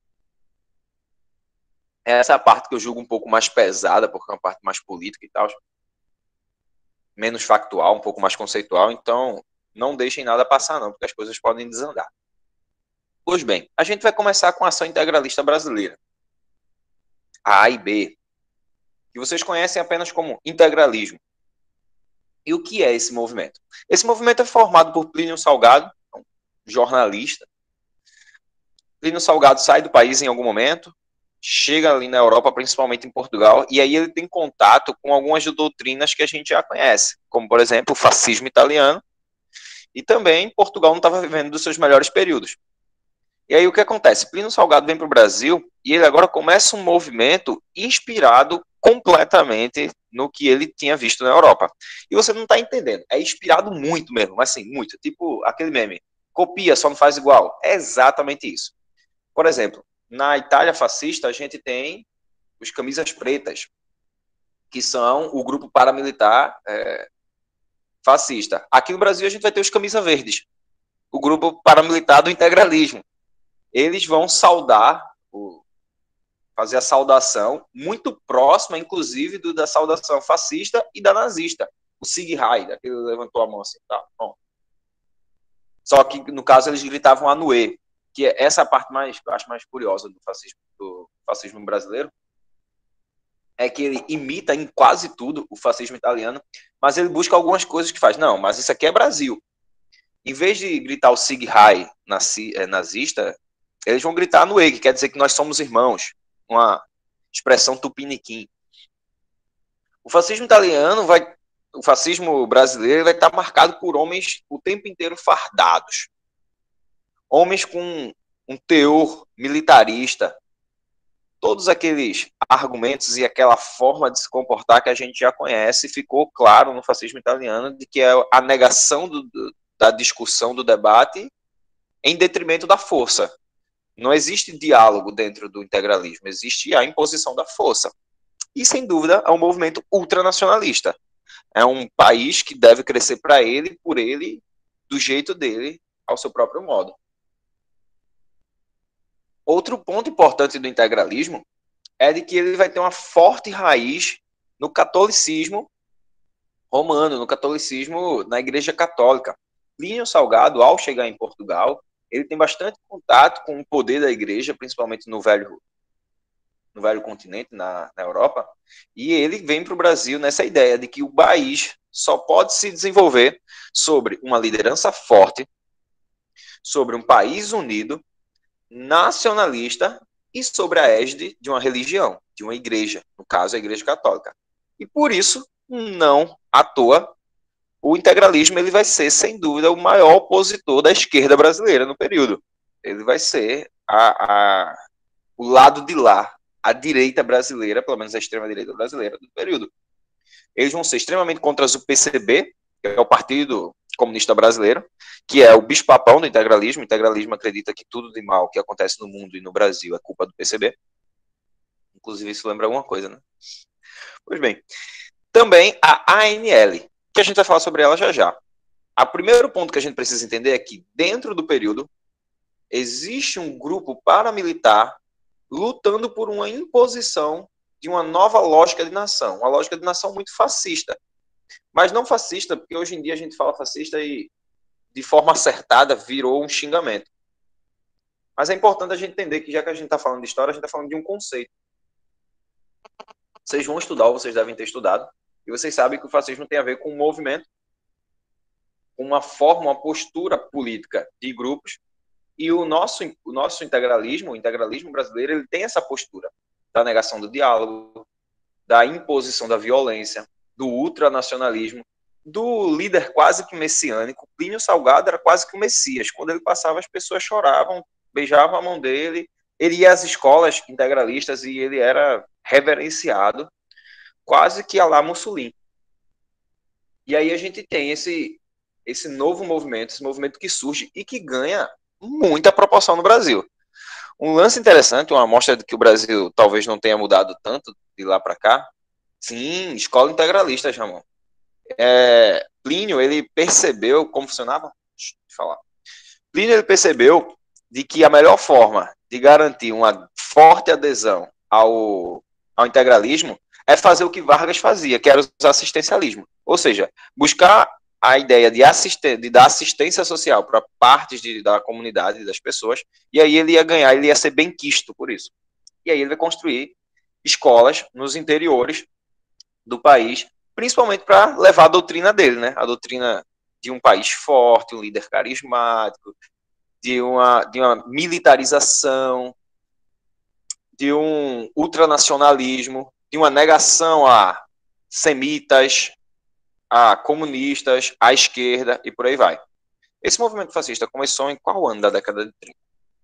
Essa é a parte que eu julgo um pouco mais pesada, porque é uma parte mais política e tal. Menos factual, um pouco mais conceitual. Então, não deixem nada passar, não, porque as coisas podem desandar. Pois bem, a gente vai começar com a ação integralista brasileira. A A e B, que vocês conhecem apenas como integralismo. E o que é esse movimento? Esse movimento é formado por Plínio Salgado, um jornalista. Plínio Salgado sai do país em algum momento, chega ali na Europa, principalmente em Portugal, e aí ele tem contato com algumas doutrinas que a gente já conhece, como, por exemplo, o fascismo italiano, e também Portugal não estava vivendo dos seus melhores períodos. E aí o que acontece? Plínio Salgado vem para o Brasil e ele agora começa um movimento inspirado completamente no que ele tinha visto na Europa. E você não está entendendo. É inspirado muito mesmo, mas assim, muito. Tipo aquele meme, copia, só não faz igual. É exatamente isso. Por exemplo, na Itália fascista a gente tem os camisas pretas, que são o grupo paramilitar é, fascista. Aqui no Brasil a gente vai ter os camisas verdes, o grupo paramilitar do integralismo. Eles vão saudar, fazer a saudação muito próxima, inclusive, do, da saudação fascista e da nazista. O Sieg Heil, aquele levantou a mão assim. Tá, bom. Só que, no caso, eles gritavam Anuê, que é essa parte mais, que eu acho mais curiosa do fascismo, do fascismo brasileiro, é que ele imita em quase tudo o fascismo italiano, mas ele busca algumas coisas que faz. Não, mas isso aqui é Brasil. Em vez de gritar o Sieg Heil nazista, eles vão gritar no E, que quer dizer que nós somos irmãos. Uma expressão tupiniquim. O fascismo italiano vai... O fascismo brasileiro vai estar marcado por homens o tempo inteiro fardados. Homens com um teor militarista. Todos aqueles argumentos e aquela forma de se comportar que a gente já conhece, ficou claro no fascismo italiano, de que é a negação do, do, da discussão, do debate, em detrimento da força. Não existe diálogo dentro do integralismo, existe a imposição da força. E, sem dúvida, é um movimento ultranacionalista. É um país que deve crescer para ele, por ele, do jeito dele, ao seu próprio modo. Outro ponto importante do integralismo é de que ele vai ter uma forte raiz no catolicismo romano, no catolicismo na Igreja Católica. Plínio Salgado, ao chegar em Portugal, ele tem bastante contato com o poder da igreja, principalmente no velho, no velho continente, na, na Europa, e ele vem para o Brasil nessa ideia de que o país só pode se desenvolver sobre uma liderança forte, sobre um país unido, nacionalista e sobre a égide de uma religião, de uma igreja, no caso a Igreja Católica. E por isso, não à toa, o integralismo ele vai ser, sem dúvida, o maior opositor da esquerda brasileira no período. Ele vai ser a, a, o lado de lá, a direita brasileira, pelo menos a extrema-direita brasileira do período. Eles vão ser extremamente contra o P C B, que é o Partido Comunista Brasileiro, que é o bicho-papão do integralismo. O integralismo acredita que tudo de mal que acontece no mundo e no Brasil é culpa do P C B. Inclusive, isso lembra alguma coisa, né? Pois bem, também a A N L, que a gente vai falar sobre ela já já. O primeiro ponto que a gente precisa entender é que, dentro do período, existe um grupo paramilitar lutando por uma imposição de uma nova lógica de nação, uma lógica de nação muito fascista. Mas não fascista, porque hoje em dia a gente fala fascista e, de forma acertada, virou um xingamento. Mas é importante a gente entender que, já que a gente está falando de história, a gente está falando de um conceito. Vocês vão estudar, ou vocês devem ter estudado, e vocês sabem que o fascismo tem a ver com um movimento, uma forma, uma postura política de grupos, e o nosso, o nosso integralismo, o integralismo brasileiro, ele tem essa postura da negação do diálogo, da imposição da violência, do ultranacionalismo, do líder quase que messiânico. Plínio Salgado era quase que o Messias. Quando ele passava, as pessoas choravam, beijavam a mão dele. Ele ia às escolas integralistas e ele era reverenciado, quase que a lá Mussolini. E aí a gente tem esse, esse novo movimento, esse movimento que surge e que ganha muita proporção no Brasil. Um lance interessante, uma amostra de que o Brasil talvez não tenha mudado tanto de lá para cá. Sim, escola integralista, Jamão. É, Plínio, ele percebeu como funcionava? Deixa eu falar. Plínio, ele percebeu de que a melhor forma de garantir uma forte adesão ao, ao integralismo é fazer o que Vargas fazia, que era o assistencialismo. Ou seja, buscar a ideia de, assisten de dar assistência social para partes de, da comunidade, das pessoas, e aí ele ia ganhar, ele ia ser bem quisto por isso. E aí ele vai construir escolas nos interiores do país, principalmente para levar a doutrina dele, né? A doutrina de um país forte, um líder carismático, de uma, de uma militarização, de um ultranacionalismo, de uma negação a semitas, a comunistas, à esquerda e por aí vai. Esse movimento fascista começou em qual ano da década de trinta?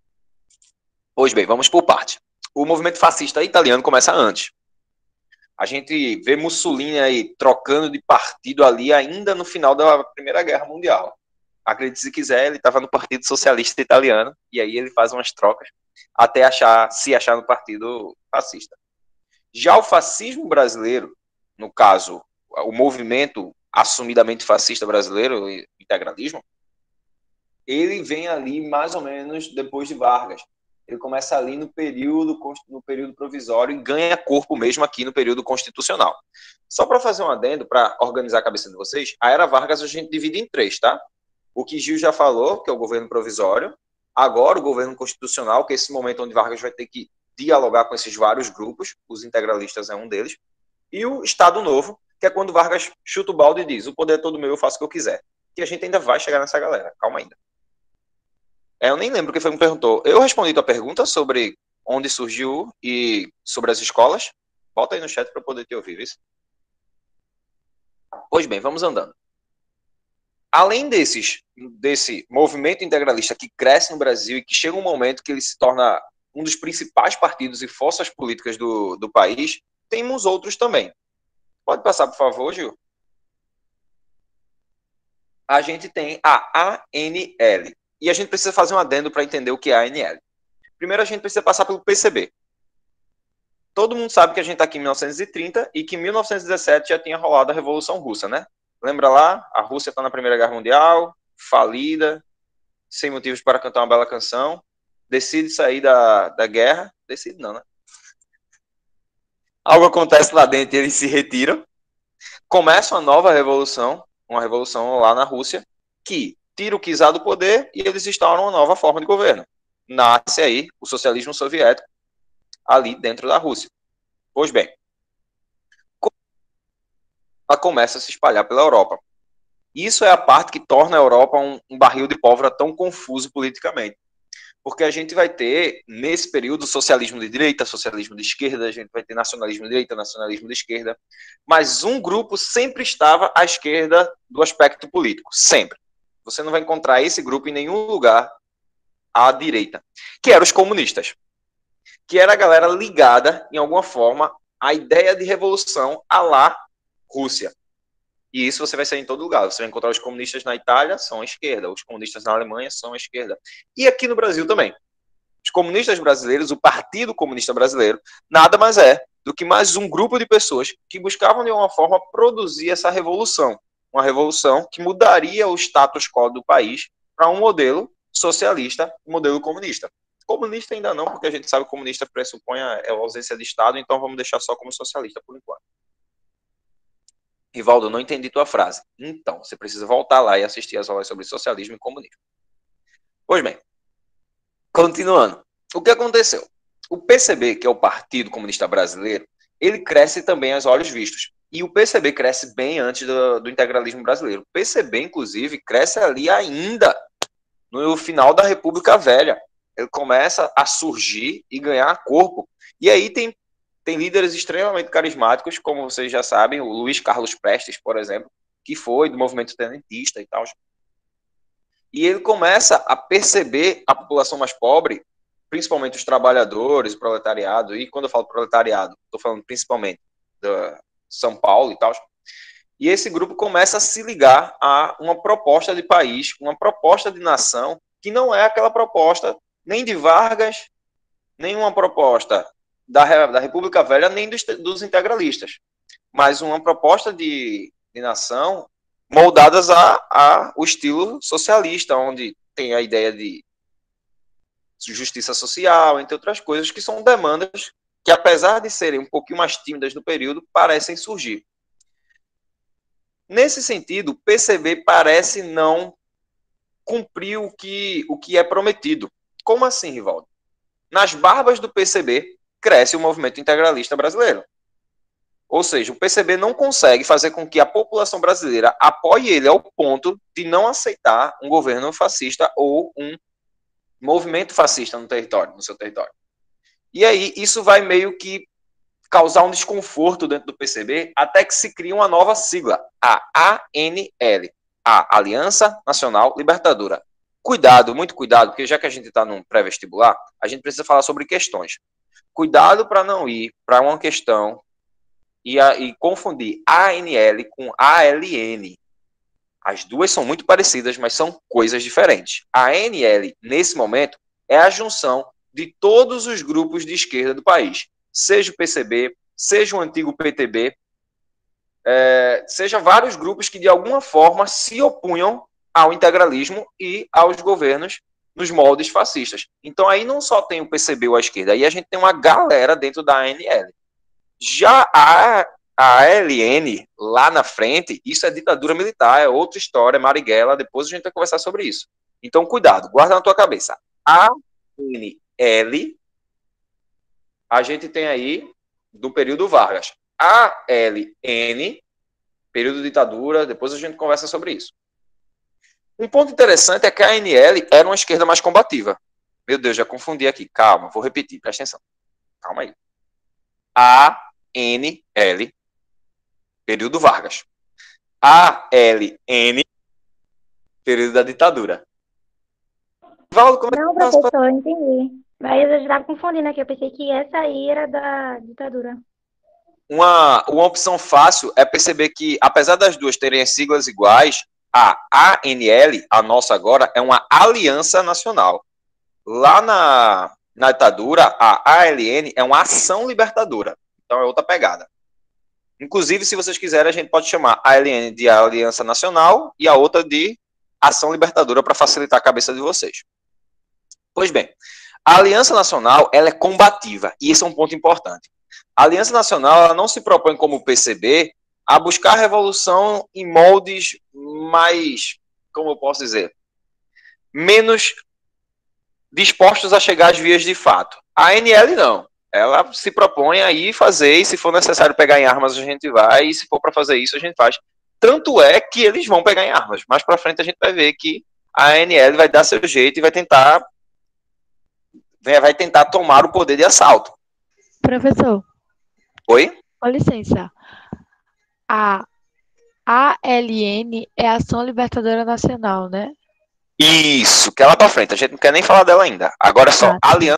Pois bem, vamos por parte. O movimento fascista italiano começa antes. A gente vê Mussolini aí trocando de partido ali ainda no final da Primeira Guerra Mundial. Acredite se quiser, ele estava no Partido Socialista Italiano e aí ele faz umas trocas até achar, se achar no Partido Fascista. Já o fascismo brasileiro, no caso, o movimento assumidamente fascista brasileiro, o integralismo, ele vem ali mais ou menos depois de Vargas. Ele começa ali no período, no período provisório e ganha corpo mesmo aqui no período constitucional. Só para fazer um adendo, para organizar a cabeça de vocês, a era Vargas a gente divide em três, tá? O que Gil já falou, que é o governo provisório, agora o governo constitucional, que é esse momento onde Vargas vai ter que dialogar com esses vários grupos, os integralistas é um deles, e o Estado Novo, que é quando Vargas chuta o balde e diz, o poder é todo meu, eu faço o que eu quiser. E a gente ainda vai chegar nessa galera, calma ainda. É, eu nem lembro quem foi que me perguntou. Eu respondi tua pergunta sobre onde surgiu e sobre as escolas. Bota aí no chat para eu poder te ouvir, isso. Pois bem, vamos andando. Além desses, desse movimento integralista que cresce no Brasil e que chega um momento que ele se torna um dos principais partidos e forças políticas do, do país, temos outros também. Pode passar, por favor, Gil? A gente tem a A N L. E a gente precisa fazer um adendo para entender o que é a A N L. Primeiro, a gente precisa passar pelo P C B. Todo mundo sabe que a gente está aqui em mil novecentos e trinta e que em mil novecentos e dezessete já tinha rolado a Revolução Russa, né? Lembra lá? A Rússia está na Primeira Guerra Mundial, falida, sem motivos para cantar uma bela canção, decide sair da, da guerra. Decide não, né? Algo acontece lá dentro e eles se retiram. Começa uma nova revolução, uma revolução lá na Rússia, que tira o czar do poder e eles instauram uma nova forma de governo. Nasce aí o socialismo soviético ali dentro da Rússia. Pois bem, ela começa a se espalhar pela Europa. Isso é a parte que torna a Europa um, um barril de pólvora tão confuso politicamente. Porque a gente vai ter, nesse período, socialismo de direita, socialismo de esquerda, a gente vai ter nacionalismo de direita, nacionalismo de esquerda, mas um grupo sempre estava à esquerda do aspecto político, sempre. Você não vai encontrar esse grupo em nenhum lugar à direita, que eram os comunistas, que era a galera ligada, em alguma forma, à ideia de revolução à la Rússia. E isso você vai ser em todo lugar. Você vai encontrar os comunistas na Itália, são à esquerda. Os comunistas na Alemanha são à esquerda. E aqui no Brasil também. Os comunistas brasileiros, o Partido Comunista Brasileiro, nada mais é do que mais um grupo de pessoas que buscavam, de uma forma, produzir essa revolução. Uma revolução que mudaria o status quo do país para um modelo socialista, um modelo comunista. Comunista ainda não, porque a gente sabe que o comunista pressupõe a ausência de Estado, então vamos deixar só como socialista por enquanto. Rivaldo, eu não entendi tua frase. Então, você precisa voltar lá e assistir as aulas sobre socialismo e comunismo. Pois bem, continuando. O que aconteceu? O P C B, que é o Partido Comunista Brasileiro, ele cresce também aos olhos vistos. E o P C B cresce bem antes do, do integralismo brasileiro. O P C B, inclusive, cresce ali ainda no final da República Velha. Ele começa a surgir e ganhar corpo. E aí tem Tem líderes extremamente carismáticos, como vocês já sabem, o Luiz Carlos Prestes, por exemplo, que foi do movimento tenentista e tal. E ele começa a perceber a população mais pobre, principalmente os trabalhadores, o proletariado, e quando eu falo proletariado, estou falando principalmente de São Paulo e tal. E esse grupo começa a se ligar a uma proposta de país, uma proposta de nação, que não é aquela proposta nem de Vargas, nem uma proposta Da, da República Velha, nem dos, dos integralistas, mas uma proposta de, de nação moldadas a, a o estilo socialista, onde tem a ideia de justiça social, entre outras coisas, que são demandas que, apesar de serem um pouquinho mais tímidas no período, parecem surgir. Nesse sentido, o P C B parece não cumprir o que, o que é prometido. Como assim, Rivaldo? Nas barbas do P C B, cresce o movimento integralista brasileiro. Ou seja, o P C B não consegue fazer com que a população brasileira apoie ele ao ponto de não aceitar um governo fascista ou um movimento fascista no território, no seu território. E aí, isso vai meio que causar um desconforto dentro do P C B, até que se cria uma nova sigla, a A N L, a Aliança Nacional Libertadora. Cuidado, muito cuidado, porque já que a gente está num pré-vestibular, a gente precisa falar sobre questões. Cuidado para não ir para uma questão e, a, e confundir A N L com A L N. As duas são muito parecidas, mas são coisas diferentes. A A N L, nesse momento, é a junção de todos os grupos de esquerda do país. Seja o P C B, seja o antigo P T B, é, seja vários grupos que, de alguma forma, se opunham ao integralismo e aos governos nos moldes fascistas. Então aí não só tem o P C B ou a esquerda, aí a gente tem uma galera dentro da A N L. Já a, a L N, lá na frente, isso é ditadura militar, é outra história, é Marighella, depois a gente vai conversar sobre isso. Então cuidado, guarda na tua cabeça. A N L, a gente tem aí do período Vargas. A L N, período ditadura, depois a gente conversa sobre isso. Um ponto interessante é que a A N L era uma esquerda mais combativa. Meu Deus, já confundi aqui. Calma, vou repetir, presta atenção. Calma aí. A N L, período Vargas. A L N, período da ditadura. Valdo, como Não, é que professor, eu entendi. Mas eu já estava confundindo aqui. Eu pensei que essa aí era da ditadura. Uma, uma opção fácil é perceber que, apesar das duas terem as siglas iguais, a A N L, a nossa agora, é uma aliança nacional. Lá na, na ditadura, a A L N é uma ação libertadora. Então é outra pegada. Inclusive, se vocês quiserem, a gente pode chamar a A L N de Aliança Nacional e a outra de Ação Libertadora para facilitar a cabeça de vocês. Pois bem, a Aliança Nacional ela é combativa, e esse é um ponto importante. A Aliança Nacional ela não se propõe, como o P C B, a buscar a revolução em moldes mais, como eu posso dizer, menos dispostos a chegar às vias de fato. A A N L não. Ela se propõe aí fazer, e se for necessário pegar em armas, a gente vai, e se for para fazer isso, a gente faz. Tanto é que eles vão pegar em armas. Mais para frente a gente vai ver que a A N L vai dar seu jeito e vai tentar vai tentar tomar o poder de assalto. Professor, Oi? com licença. A A L N é Ação Libertadora Nacional, né? Isso, que ela para frente. A gente não quer nem falar dela ainda. Agora é só Ah, tá. aliança.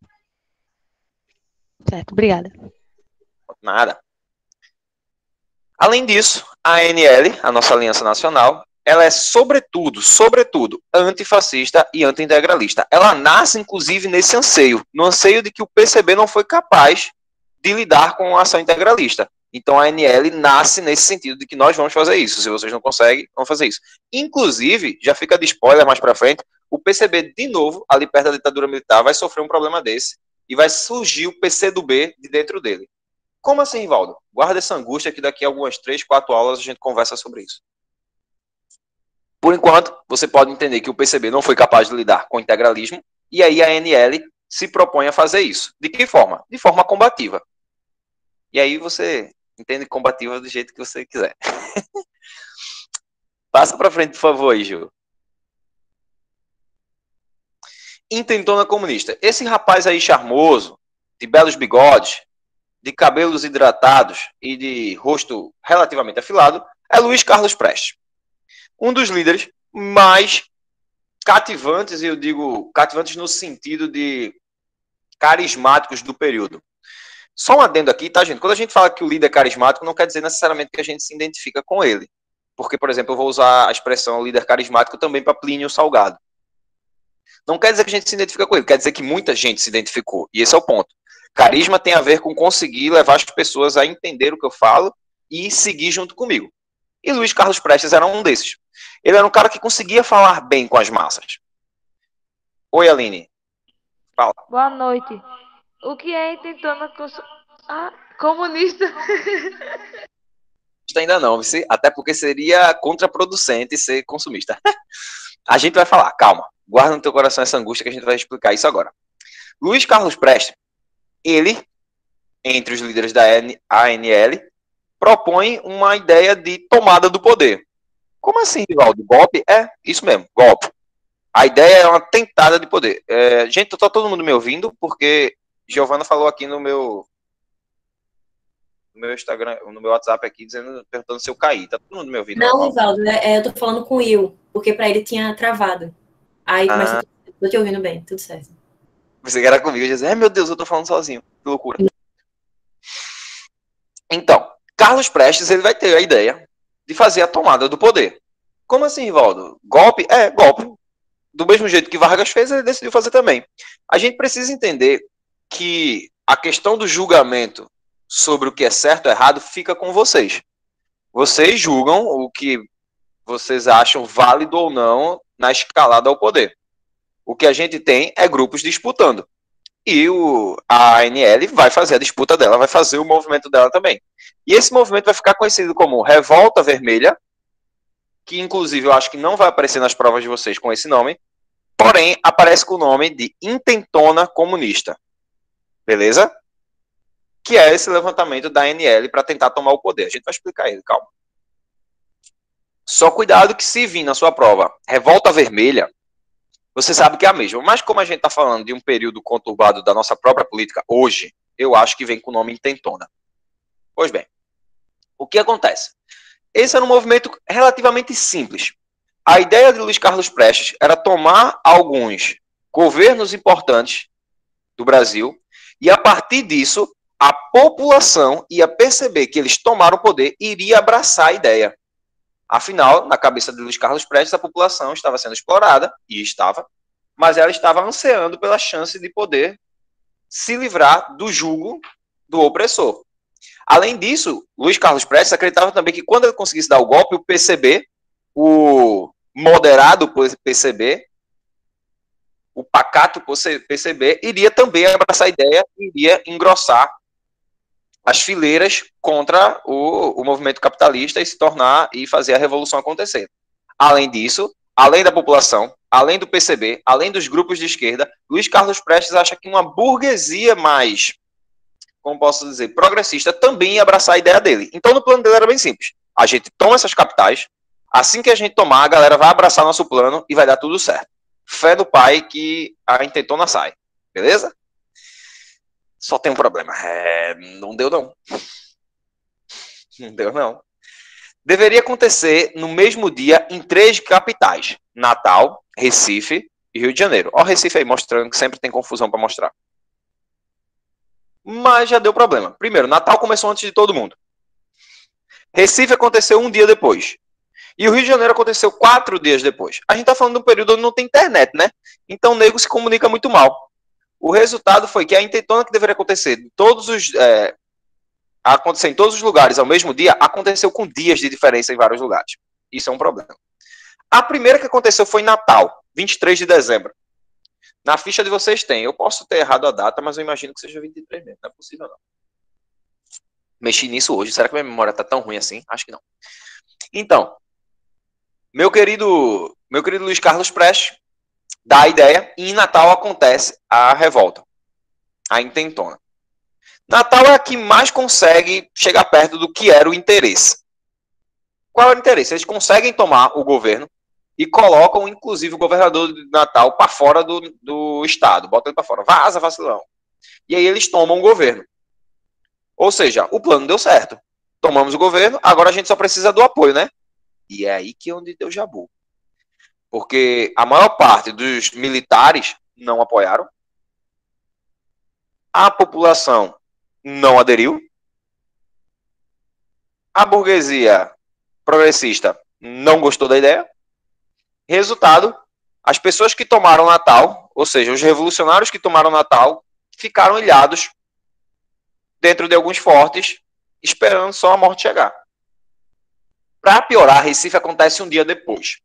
Certo, obrigada. Nada. Além disso, a A N L, a nossa Aliança Nacional, ela é sobretudo, sobretudo, antifascista e anti-integralista. Ela nasce, inclusive, nesse anseio, no anseio de que o P C B não foi capaz de lidar com a ação integralista. Então a A N L nasce nesse sentido de que nós vamos fazer isso. Se vocês não conseguem, vamos fazer isso. Inclusive, já fica de spoiler mais para frente, o P C B, de novo, ali perto da ditadura militar, vai sofrer um problema desse e vai surgir o P C do B de dentro dele. Como assim, Rivaldo? Guarda essa angústia que daqui a algumas três, quatro aulas a gente conversa sobre isso. Por enquanto, você pode entender que o P C B não foi capaz de lidar com o integralismo e aí a A N L se propõe a fazer isso. De que forma? De forma combativa. E aí você entende combativa do jeito que você quiser. Passa para frente, por favor, aí, Gil. Intentona comunista. Esse rapaz aí charmoso, de belos bigodes, de cabelos hidratados e de rosto relativamente afilado, é Luiz Carlos Prestes. Um dos líderes mais cativantes, e eu digo cativantes no sentido de carismáticos do período. Só um adendo aqui, tá, gente? Quando a gente fala que o líder é carismático, não quer dizer necessariamente que a gente se identifica com ele. Porque, por exemplo, eu vou usar a expressão líder carismático também para Plínio Salgado. Não quer dizer que a gente se identifica com ele, quer dizer que muita gente se identificou. E esse é o ponto. Carisma tem a ver com conseguir levar as pessoas a entender o que eu falo e seguir junto comigo. E Luiz Carlos Prestes era um desses. Ele era um cara que conseguia falar bem com as massas. Oi, Aline. Fala. Boa noite. O que é intentona cons- ah, comunista? Ainda não, vice? Até porque seria contraproducente ser consumista. A gente vai falar, calma. Guarda no teu coração essa angústia que a gente vai explicar isso agora. Luiz Carlos Prestes, ele, entre os líderes da A N L, propõe uma ideia de tomada do poder. Como assim, Rivaldo? Golpe? É, isso mesmo, golpe. A ideia é uma tentada de poder. É, gente, tá todo mundo me ouvindo, porque Giovana falou aqui no meu no meu Instagram, no meu WhatsApp aqui, dizendo, perguntando se eu caí. Tá todo mundo me ouvindo? Não, Rivaldo, é, é, eu tô falando com o Will, porque pra ele tinha travado. Aí, mas Ah. eu tô te ouvindo bem, tudo certo. Você que era comigo, eu dizia, ai meu Deus, eu tô falando sozinho. Que loucura. Então, Carlos Prestes, ele vai ter a ideia de fazer a tomada do poder. Como assim, Rivaldo? Golpe? É, golpe. Do mesmo jeito que Vargas fez, ele decidiu fazer também. A gente precisa entender que a questão do julgamento sobre o que é certo ou errado fica com vocês. Vocês julgam o que vocês acham válido ou não na escalada ao poder. O que a gente tem é grupos disputando. E o, a A N L vai fazer a disputa dela, vai fazer o movimento dela também. E esse movimento vai ficar conhecido como Revolta Vermelha, que inclusive eu acho que não vai aparecer nas provas de vocês com esse nome, porém aparece com o nome de Intentona Comunista. Beleza? Que é esse levantamento da A N L para tentar tomar o poder. A gente vai explicar ele, calma. Só cuidado que se vir na sua prova Revolta Vermelha, você sabe que é a mesma. Mas como a gente está falando de um período conturbado da nossa própria política hoje, eu acho que vem com o nome Intentona. Pois bem, o que acontece? Esse era um movimento relativamente simples. A ideia de Luiz Carlos Prestes era tomar alguns governos importantes do Brasil e, a partir disso, a população ia perceber que eles tomaram o poder e iria abraçar a ideia. Afinal, na cabeça de Luiz Carlos Prestes, a população estava sendo explorada, e estava, mas ela estava ansiando pela chance de poder se livrar do jugo do opressor. Além disso, Luiz Carlos Prestes acreditava também que quando ele conseguisse dar o golpe, o P C B, o moderado P C B, o pacato P C B, iria também abraçar a ideia e iria engrossar as fileiras contra o, o movimento capitalista e se tornar e fazer a revolução acontecer. Além disso, além da população, além do P C B, além dos grupos de esquerda, Luiz Carlos Prestes acha que uma burguesia mais, como posso dizer, progressista também ia abraçar a ideia dele. Então, no plano dele era bem simples. A gente toma essas capitais, assim que a gente tomar, a galera vai abraçar nosso plano e vai dar tudo certo. Fé do pai que a intentona sai. Beleza? Só tem um problema. É, não deu, não. Não deu, não. Deveria acontecer no mesmo dia em três capitais. Natal, Recife e Rio de Janeiro. Ó o Recife aí mostrando que sempre tem confusão para mostrar. Mas já deu problema. Primeiro, Natal começou antes de todo mundo. Recife aconteceu um dia depois. E o Rio de Janeiro aconteceu quatro dias depois. A gente está falando de um período onde não tem internet, né? Então o nego se comunica muito mal. O resultado foi que a intentona que deveria acontecer de todos os... É, acontecer em todos os lugares ao mesmo dia, aconteceu com dias de diferença em vários lugares. Isso é um problema. A primeira que aconteceu foi em Natal, vinte e três de dezembro. Na ficha de vocês tem. Eu posso ter errado a data, mas eu imagino que seja vinte e três mesmo. Não é possível, não. Mexi nisso hoje. Será que minha memória está tão ruim assim? Acho que não. Então, meu querido, meu querido Luiz Carlos Prestes dá a ideia e em Natal acontece a revolta. A intentona. Natal é a que mais consegue chegar perto do que era o interesse. Qual é o interesse? Eles conseguem tomar o governo e colocam, inclusive, o governador de Natal para fora do, do estado. Botam ele para fora. Vaza, vacilão. E aí eles tomam o governo. Ou seja, o plano deu certo. Tomamos o governo, agora a gente só precisa do apoio, né? E é aí que é onde deu jabu. Porque a maior parte dos militares não apoiaram. A população não aderiu. A burguesia progressista não gostou da ideia. Resultado, as pessoas que tomaram Natal, ou seja, os revolucionários que tomaram Natal, ficaram ilhados dentro de alguns fortes, esperando só a morte chegar. Para piorar, Recife acontece um dia depois.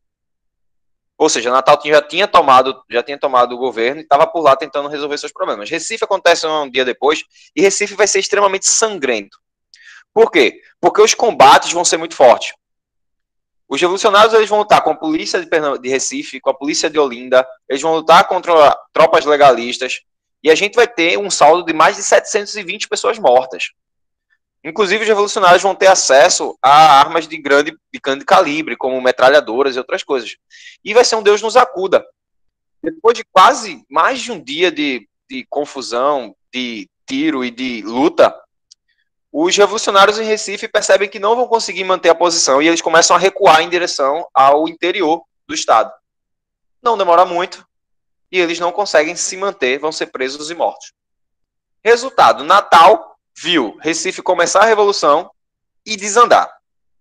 Ou seja, Natal já tinha tomado, já tinha tomado o governo e estava por lá tentando resolver seus problemas. Recife acontece um dia depois e Recife vai ser extremamente sangrento. Por quê? Porque os combates vão ser muito fortes. Os revolucionários eles vão lutar com a polícia de, Pernamb- de Recife, com a polícia de Olinda, eles vão lutar contra tropas legalistas e a gente vai ter um saldo de mais de setecentas e vinte pessoas mortas. Inclusive, os revolucionários vão ter acesso a armas de grande, de grande calibre, como metralhadoras e outras coisas. E vai ser um Deus nos acuda. Depois de quase mais de um dia de, de confusão, de tiro e de luta, os revolucionários em Recife percebem que não vão conseguir manter a posição e eles começam a recuar em direção ao interior do estado. Não demora muito e eles não conseguem se manter, vão ser presos e mortos. Resultado, Natal viu Recife começar a revolução e desandar.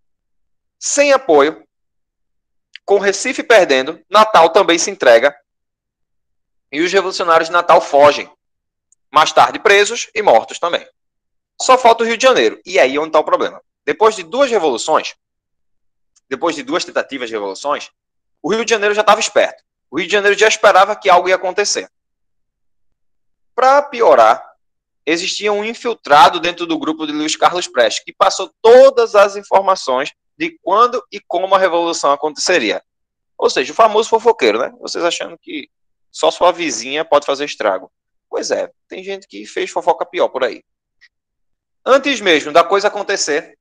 Sem apoio, com Recife perdendo, Natal também se entrega e os revolucionários de Natal fogem. Mais tarde presos e mortos também. Só falta o Rio de Janeiro. E aí onde está o problema. Depois de duas revoluções, depois de duas tentativas de revoluções, o Rio de Janeiro já estava esperto. O Rio de Janeiro já esperava que algo ia acontecer. Para piorar, existia um infiltrado dentro do grupo de Luiz Carlos Prestes, que passou todas as informações de quando e como a revolução aconteceria. Ou seja, o famoso fofoqueiro, né? Vocês achando que só sua vizinha pode fazer estrago. Pois é, tem gente que fez fofoca pior por aí. Antes mesmo da coisa acontecer,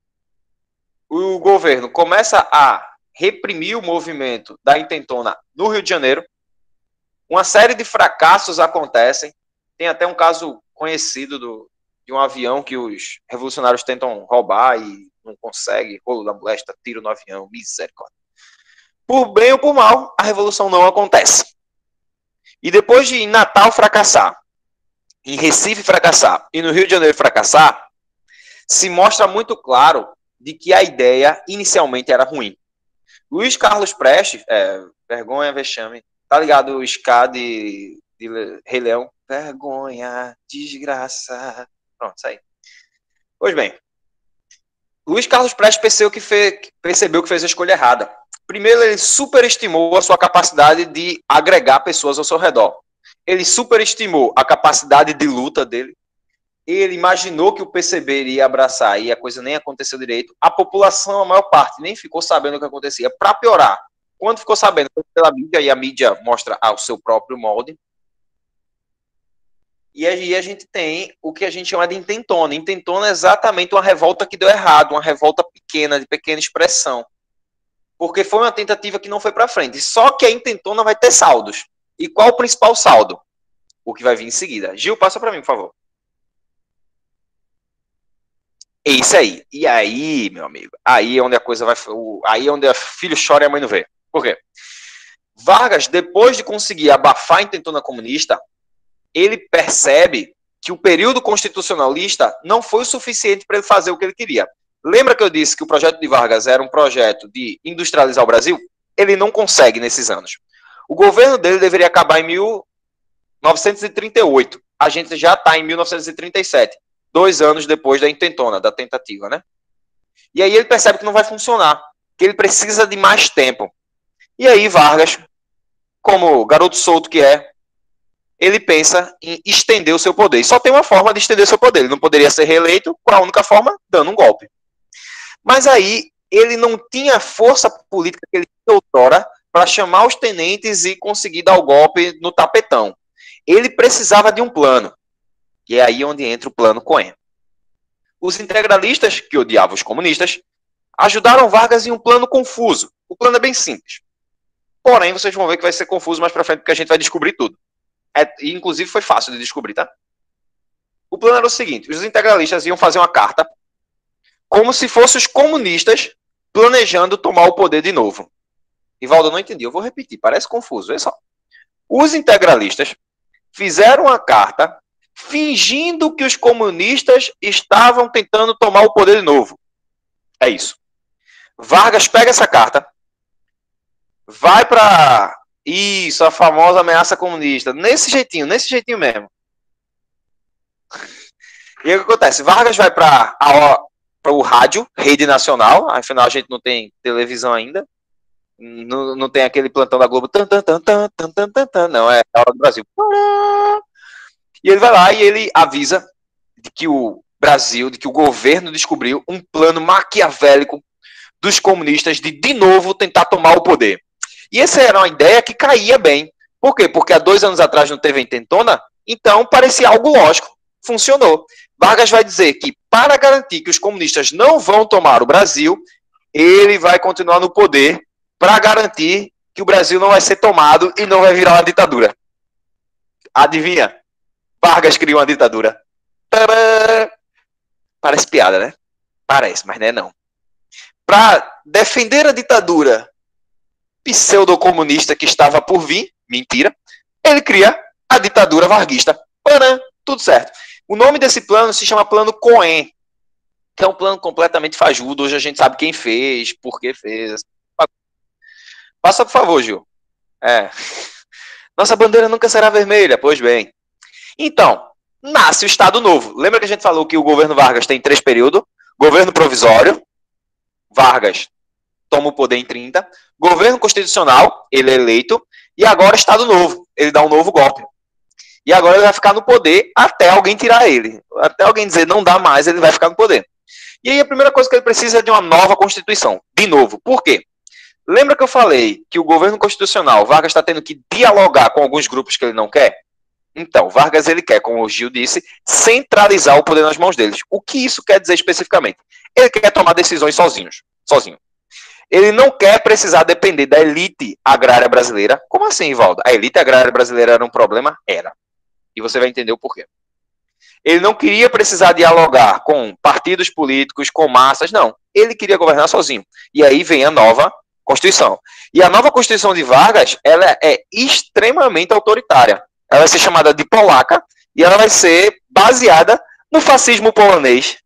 o governo começa a reprimir o movimento da intentona no Rio de Janeiro. Uma série de fracassos acontecem. Tem até um caso conhecido do, de um avião que os revolucionários tentam roubar e não conseguem, rolo da molesta, tiro no avião, misericórdia. Por bem ou por mal, a revolução não acontece. E depois de em Natal fracassar, em Recife fracassar e no Rio de Janeiro fracassar, se mostra muito claro de que a ideia inicialmente era ruim. Luiz Carlos Prestes, é, vergonha, vexame, tá ligado o Ska de, de Rei Leão? Vergonha, desgraça. Pronto, isso aí. Pois bem, Luiz Carlos Prestes percebeu que, fez, percebeu que fez a escolha errada. Primeiro, ele superestimou a sua capacidade de agregar pessoas ao seu redor. Ele superestimou a capacidade de luta dele. Ele imaginou que o P C B iria abraçar e a coisa nem aconteceu direito. A população, a maior parte, nem ficou sabendo o que acontecia. Para piorar, Quando ficou sabendo pela mídia, e a mídia mostra ao seu próprio molde, e aí a gente tem o que a gente chama de intentona. Intentona é exatamente uma revolta que deu errado, uma revolta pequena, de pequena expressão. Porque foi uma tentativa que não foi para frente. Só que a intentona vai ter saldos. E qual o principal saldo? O que vai vir em seguida. Gil, passa para mim, por favor. É isso aí. E aí, meu amigo, aí é onde a coisa vai... Aí é onde o filho chora e a mãe não vê. Por quê? Vargas, depois de conseguir abafar a intentona comunista, ele percebe que o período constitucionalista não foi o suficiente para ele fazer o que ele queria. Lembra que eu disse que o projeto de Vargas era um projeto de industrializar o Brasil? Ele não consegue nesses anos. O governo dele deveria acabar em mil novecentos e trinta e oito. A gente já está em mil novecentos e trinta e sete, dois anos depois da intentona, da tentativa, né? E aí ele percebe que não vai funcionar, que ele precisa de mais tempo. E aí Vargas, como garoto solto que é, ele pensa em estender o seu poder. E só tem uma forma de estender o seu poder. Ele não poderia ser reeleito, qual a única forma? Dando um golpe. Mas aí ele não tinha força política que ele tinha outrora para chamar os tenentes e conseguir dar o golpe no tapetão. Ele precisava de um plano. E é aí onde entra o plano Cohen. Os integralistas, que odiavam os comunistas, ajudaram Vargas em um plano confuso. O plano é bem simples. Porém, vocês vão ver que vai ser confuso mais para frente, porque a gente vai descobrir tudo. É, e, inclusive, foi fácil de descobrir, tá? O plano era o seguinte: os integralistas iam fazer uma carta como se fossem os comunistas planejando tomar o poder de novo. Ivaldo, eu não entendi, eu vou repetir, parece confuso, olha só. Os integralistas fizeram uma carta fingindo que os comunistas estavam tentando tomar o poder de novo. É isso. Vargas pega essa carta, vai para... Isso, a famosa ameaça comunista. Nesse jeitinho, nesse jeitinho mesmo. E aí o que acontece? Vargas vai para o rádio, Rede Nacional, afinal a gente não tem televisão ainda, não, não tem aquele plantão da Globo, tan, tan, tan, tan, tan, tan, tan, tan, não, é a hora do Brasil. E ele vai lá e ele avisa de que o Brasil, de que o governo descobriu um plano maquiavélico dos comunistas de, de novo, tentar tomar o poder. E essa era uma ideia que caía bem. Por quê? Porque há dois anos atrás não teve a intentona, então parecia algo lógico. Funcionou. Vargas vai dizer que, para garantir que os comunistas não vão tomar o Brasil, ele vai continuar no poder para garantir que o Brasil não vai ser tomado e não vai virar uma ditadura. Adivinha? Vargas criou uma ditadura. Tadã! Parece piada, né? Parece, mas não é não. Para defender a ditadura pseudo-comunista que estava por vir, mentira, ele cria a ditadura varguista. Paran, tudo certo. O nome desse plano se chama Plano Cohen, que é um plano completamente fajudo. Hoje a gente sabe quem fez, por que fez. Passa, por favor, Gil. É. Nossa bandeira nunca será vermelha. Pois bem. Então, nasce o Estado Novo. Lembra que a gente falou que o governo Vargas tem três períodos? Governo provisório, Vargas toma o poder em trinta, governo constitucional, ele é eleito, e agora Estado Novo, ele dá um novo golpe. E agora ele vai ficar no poder até alguém tirar ele. Até alguém dizer não dá mais, ele vai ficar no poder. E aí a primeira coisa que ele precisa é de uma nova Constituição. De novo, por quê? Lembra que eu falei que o governo constitucional, Vargas está tendo que dialogar com alguns grupos que ele não quer? Então, Vargas ele quer, como o Gil disse, centralizar o poder nas mãos deles. O que isso quer dizer especificamente? Ele quer tomar decisões sozinhos, sozinho. Ele não quer precisar depender da elite agrária brasileira. Como assim, Ivaldo? A elite agrária brasileira era um problema? Era. E você vai entender o porquê. Ele não queria precisar dialogar com partidos políticos, com massas, não. Ele queria governar sozinho. E aí vem a nova Constituição. E a nova Constituição de Vargas, ela é extremamente autoritária. Ela vai ser chamada de polaca e ela vai ser baseada no fascismo polonês.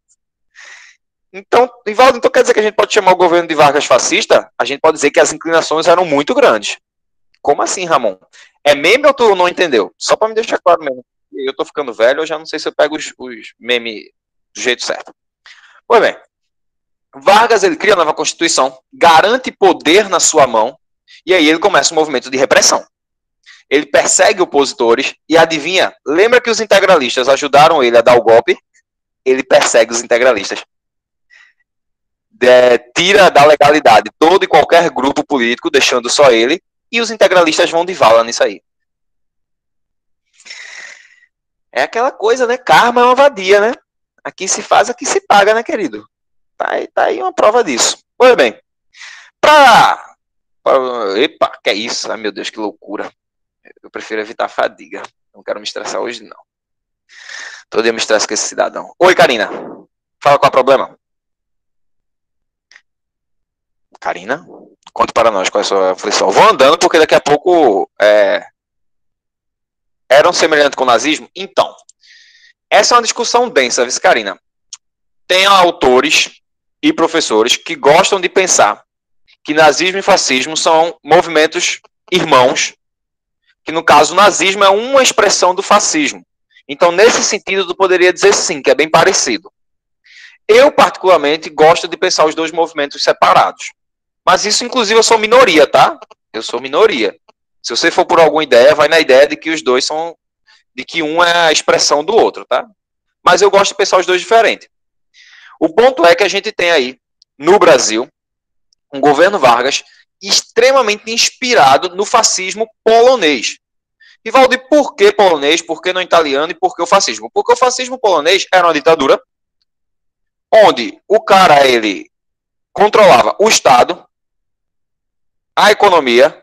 Então, Ivaldo, então quer dizer que a gente pode chamar o governo de Vargas fascista? A gente pode dizer que as inclinações eram muito grandes. Como assim, Ramon? É meme ou tu não entendeu? Só para me deixar claro mesmo. Eu tô ficando velho, eu já não sei se eu pego os, os memes do jeito certo. Pois bem, Vargas ele cria a nova Constituição, garante poder na sua mão, e aí ele começa um movimento de repressão. Ele persegue opositores, e adivinha, lembra que os integralistas ajudaram ele a dar o golpe? Ele persegue os integralistas. é, tira da legalidade todo e qualquer grupo político, deixando só ele, e os integralistas vão de vala nisso aí. É aquela coisa, né? Karma é uma vadia, né? Aqui se faz, aqui se paga, né, querido? Tá aí, tá aí uma prova disso. Pois bem, pra... pra... Epa, que é isso? Ai, meu Deus, que loucura. Eu prefiro evitar a fadiga. Não quero me estressar hoje, não. Todo dia me estresso com esse cidadão. Oi, Karina. Fala qual é o problema. Karina, conta para nós qual é a sua aflição. Vou andando porque daqui a pouco é... eram semelhantes com o nazismo? Então, essa é uma discussão densa, viu, Karina? Tem autores e professores que gostam de pensar que nazismo e fascismo são movimentos irmãos, que no caso o nazismo é uma expressão do fascismo. Então, nesse sentido, tu poderia dizer sim, que é bem parecido. Eu, particularmente, gosto de pensar os dois movimentos separados. Mas isso, inclusive, eu sou minoria, tá? Eu sou minoria. Se você for por alguma ideia, vai na ideia de que os dois são... de que um é a expressão do outro, tá? Mas eu gosto de pensar os dois diferentes. O ponto é que a gente tem aí, no Brasil, um governo Vargas extremamente inspirado no fascismo polonês. E, Valdir, por que polonês, por que não italiano e por que o fascismo? Porque o fascismo polonês era uma ditadura onde o cara, ele controlava o Estado, a economia,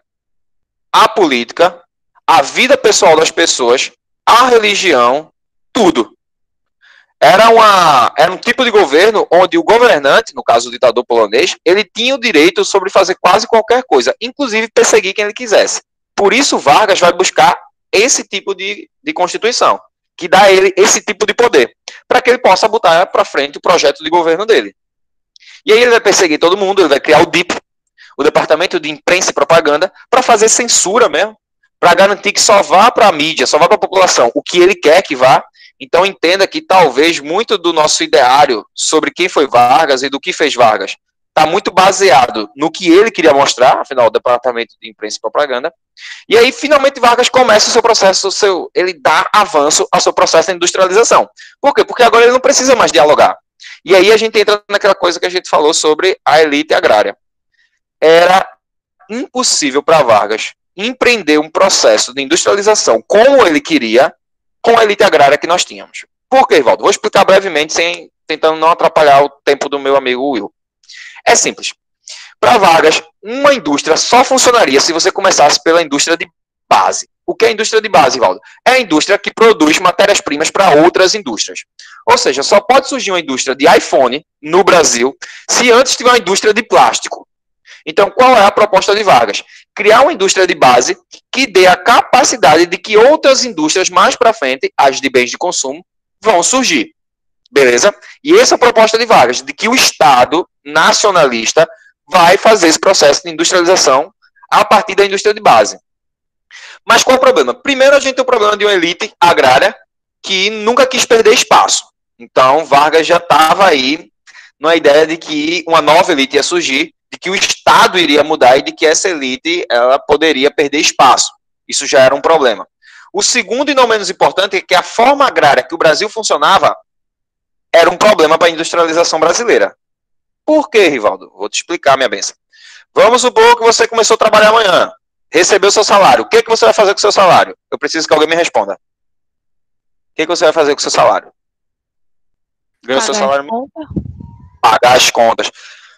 a política, a vida pessoal das pessoas, a religião, tudo. Era, uma, era um tipo de governo onde o governante, no caso o ditador polonês, ele tinha o direito sobre fazer quase qualquer coisa, inclusive perseguir quem ele quisesse. Por isso Vargas vai buscar esse tipo de, de constituição, que dá a ele esse tipo de poder, para que ele possa botar para frente o projeto de governo dele. E aí ele vai perseguir todo mundo, ele vai criar o D I P, o Departamento de Imprensa e Propaganda, para fazer censura mesmo, para garantir que só vá para a mídia, só vá para a população o que ele quer que vá. Então entenda que talvez muito do nosso ideário sobre quem foi Vargas e do que fez Vargas está muito baseado no que ele queria mostrar, afinal, o Departamento de Imprensa e Propaganda. E aí, finalmente, Vargas começa o seu processo, o seu, ele dá avanço ao seu processo de industrialização. Por quê? Porque agora ele não precisa mais dialogar. E aí a gente entra naquela coisa que a gente falou sobre a elite agrária. Era impossível para Vargas empreender um processo de industrialização como ele queria com a elite agrária que nós tínhamos. Por quê, Ivaldo? Vou explicar brevemente, sem, tentando não atrapalhar o tempo do meu amigo Will. É simples. Para Vargas, uma indústria só funcionaria se você começasse pela indústria de base. O que é a indústria de base, Ivaldo? É a indústria que produz matérias-primas para outras indústrias. Ou seja, só pode surgir uma indústria de iPhone no Brasil se antes tiver uma indústria de plástico. Então, qual é a proposta de Vargas? Criar uma indústria de base que dê a capacidade de que outras indústrias mais para frente, as de bens de consumo, vão surgir. Beleza? E essa é a proposta de Vargas, de que o Estado nacionalista vai fazer esse processo de industrialização a partir da indústria de base. Mas qual é o problema? Primeiro, a gente tem o problema de uma elite agrária que nunca quis perder espaço. Então, Vargas já estava aí na ideia de que uma nova elite ia surgir, de que o Estado iria mudar e de que essa elite ela poderia perder espaço. Isso já era um problema. O segundo e não menos importante é que a forma agrária que o Brasil funcionava era um problema para a industrialização brasileira. Por quê, Rivaldo? Vou te explicar, minha benção. Vamos supor que você começou a trabalhar amanhã, recebeu seu salário. O que, que você vai fazer com o seu salário? Eu preciso que alguém me responda. O que, que você vai fazer com o seu salário? Ganhou seu salário? Pagar as contas.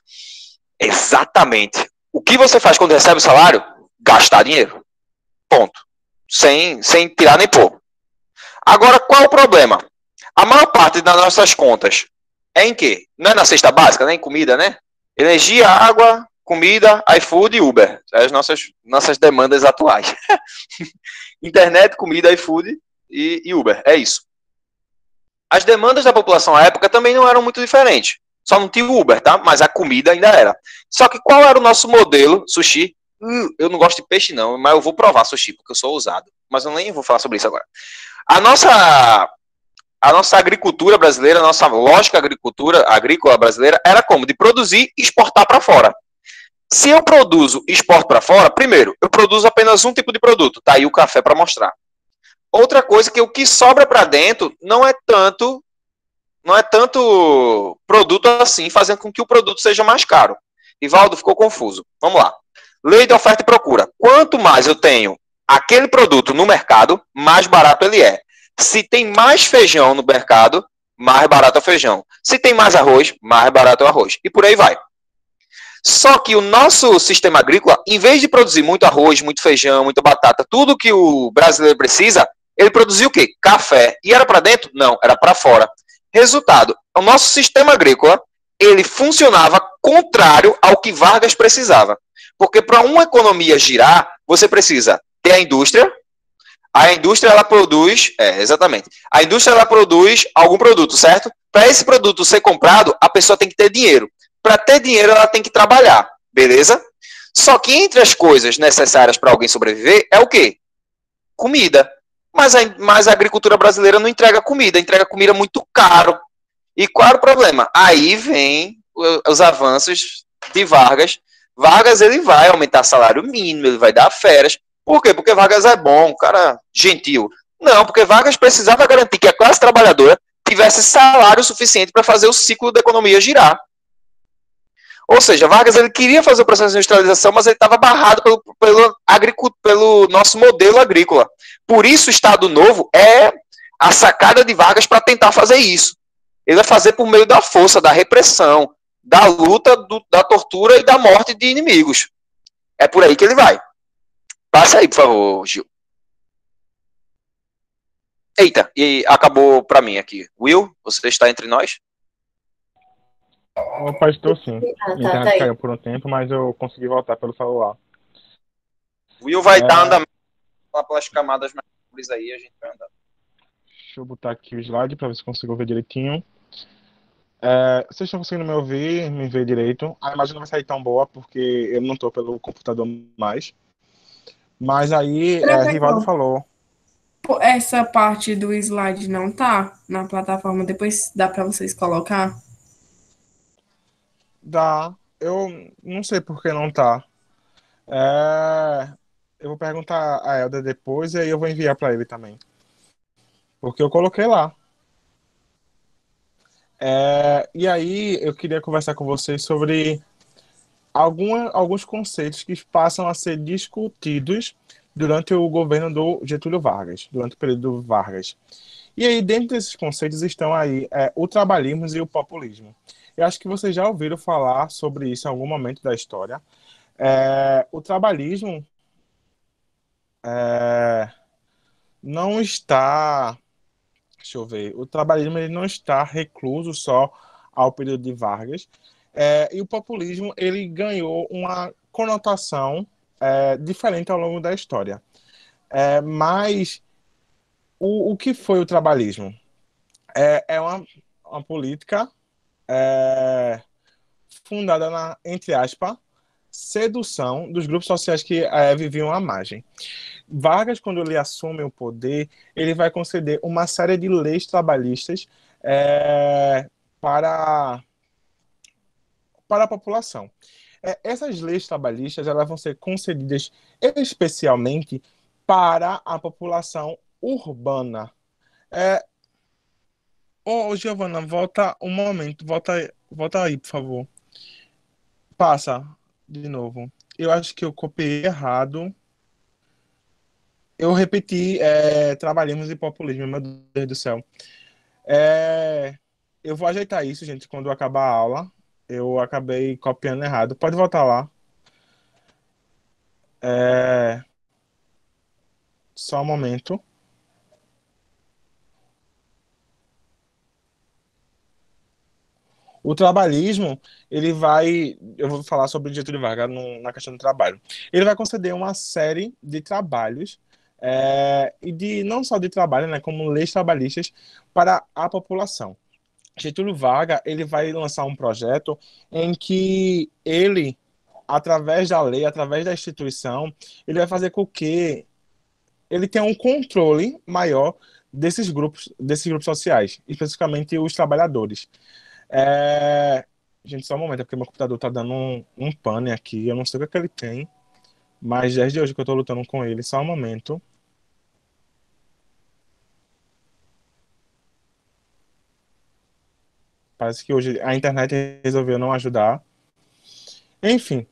Exatamente. O que você faz quando recebe o salário? Gastar dinheiro. Ponto. Sem, sem tirar nem pôr. Agora, qual é o problema? A maior parte das nossas contas é em quê? Não é na cesta básica, né? Em comida, né? Energia, água, comida, iFood e Uber. São as nossas, nossas demandas atuais. Internet, comida, iFood e, e Uber. É isso. As demandas da população à época também não eram muito diferentes. Só não tinha o Uber, tá? Mas a comida ainda era. Só que qual era o nosso modelo? Sushi. Uh, eu não gosto de peixe, não, mas eu vou provar sushi, porque eu sou ousado. Mas eu nem vou falar sobre isso agora. A nossa... A nossa agricultura brasileira, a nossa lógica agricultura, agrícola brasileira era como? De produzir e exportar para fora. Se eu produzo e exporto para fora, primeiro, eu produzo apenas um tipo de produto. Tá aí o café para mostrar. Outra coisa que o que sobra para dentro não é tanto não é tanto produto assim, fazendo com que o produto seja mais caro. Rivaldo, ficou confuso. Vamos lá. Lei de oferta e procura. Quanto mais eu tenho aquele produto no mercado, mais barato ele é. Se tem mais feijão no mercado, mais barato é o feijão. Se tem mais arroz, mais barato é o arroz. E por aí vai. Só que o nosso sistema agrícola, em vez de produzir muito arroz, muito feijão, muita batata, tudo que o brasileiro precisa, ele produziu o quê? Café. E era para dentro? Não, era para fora. Resultado, o nosso sistema agrícola, ele funcionava contrário ao que Vargas precisava. Porque para uma economia girar, você precisa ter a indústria. A indústria, ela produz... É, exatamente. A indústria, ela produz algum produto, certo? Para esse produto ser comprado, a pessoa tem que ter dinheiro. Para ter dinheiro, ela tem que trabalhar. Beleza? Só que entre as coisas necessárias para alguém sobreviver, é o quê? Comida. Mas a, mas a agricultura brasileira não entrega comida. Entrega comida muito caro. E qual é o problema? Aí vem os avanços de Vargas. Vargas, ele vai aumentar salário mínimo, ele vai dar férias. Por quê? Porque Vargas é bom, cara gentil. Não, porque Vargas precisava garantir que a classe trabalhadora tivesse salário suficiente para fazer o ciclo da economia girar. Ou seja, Vargas, ele queria fazer o processo de industrialização, mas ele estava barrado pelo, pelo, agricu, pelo nosso modelo agrícola. Por isso, o Estado Novo é a sacada de Vargas para tentar fazer isso. Ele vai fazer por meio da força, da repressão, da luta, do, da tortura e da morte de inimigos. É por aí que ele vai. Passa aí, por favor, Gil. Eita, e acabou para mim aqui. Will, você está entre nós? Opa, estou sim. Ah, A tá, internet tá aí. caiu por um tempo, mas eu consegui voltar pelo celular. Will vai É. dar andamento lá pelas camadas mais pobres aí, a gente vai andar. Deixa eu botar aqui o slide para ver se consigo ver direitinho. É, vocês estão conseguindo me ouvir, me ver direito? A imagem não vai sair tão boa porque eu não estou pelo computador mais. Mas aí, é, Professor, Rivaldo falou. essa parte do slide não tá na plataforma, depois dá para vocês colocar? Dá. Eu não sei por que não tá. É, eu vou perguntar a Helder depois e aí eu vou enviar para ele também. Porque eu coloquei lá. É, e aí eu queria conversar com vocês sobre alguma, alguns conceitos que passam a ser discutidos durante o governo do Getúlio Vargas, durante o período Vargas. E aí, dentro desses conceitos estão aí é, o trabalhismo e o populismo. Eu acho que vocês já ouviram falar sobre isso em algum momento da história. É, o trabalhismo é, não está... Deixa eu ver. O trabalhismo ele não está recluso só ao período de Vargas. É, e o populismo ele ganhou uma conotação é, diferente ao longo da história. É, mas o, o que foi o trabalhismo? É, é uma, uma política é, fundada na, entre aspas, sedução dos grupos sociais que é, viviam à margem. Vargas, quando ele assume o poder, ele vai conceder uma série de leis trabalhistas é, para, para a população. É, essas leis trabalhistas elas vão ser concedidas especialmente para a população urbana. É, ô, Giovana, volta um momento, volta, volta aí, por favor. Passa de novo. Eu acho que eu copiei errado. Eu repeti é, trabalhismo e populismo, meu Deus do céu. É, eu vou ajeitar isso, gente, quando acabar a aula. Eu acabei copiando errado. Pode voltar lá. É, só um momento. O trabalhismo, ele vai... Eu vou falar sobre o Getúlio Vargas no, na questão do trabalho. Ele vai conceder uma série de trabalhos É, e de não só de trabalho, né, como leis trabalhistas para a população. Getúlio Vargas ele vai lançar um projeto em que ele, através da lei, através da instituição, ele vai fazer com que ele tenha um controle maior desses grupos, desses grupos sociais, especificamente os trabalhadores. É... Gente, só um momento, é porque meu computador tá dando um, um pane aqui, eu não sei o que, é que ele tem, mas desde hoje que eu tô lutando com ele, só um momento. Parece que hoje a internet resolveu não ajudar. Enfim,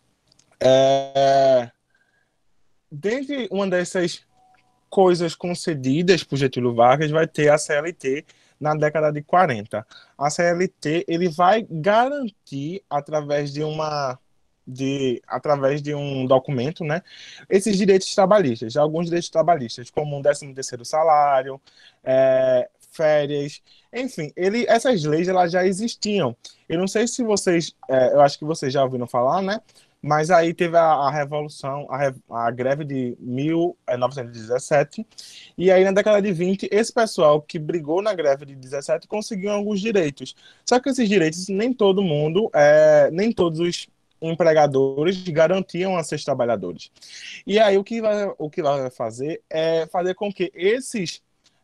é... dentre uma dessas coisas concedidas por Getúlio Vargas vai ter a C L T na década de quarenta. A C L T ele vai garantir através de uma de através de um documento, né, esses direitos trabalhistas, alguns direitos trabalhistas, como um décimo terceiro salário, é, férias, enfim, ele, essas leis elas já existiam. Eu não sei se vocês, é, eu acho que vocês já ouviram falar, né? Mas aí teve a, a revolução, a, re- a greve de mil novecentos e dezessete, e aí na década de vinte, esse pessoal que brigou na greve de dezessete conseguiu alguns direitos. Só que esses direitos nem todo mundo, é, nem todos os empregadores garantiam a seus trabalhadores. E aí o que vai, o que vai fazer é fazer com que esses,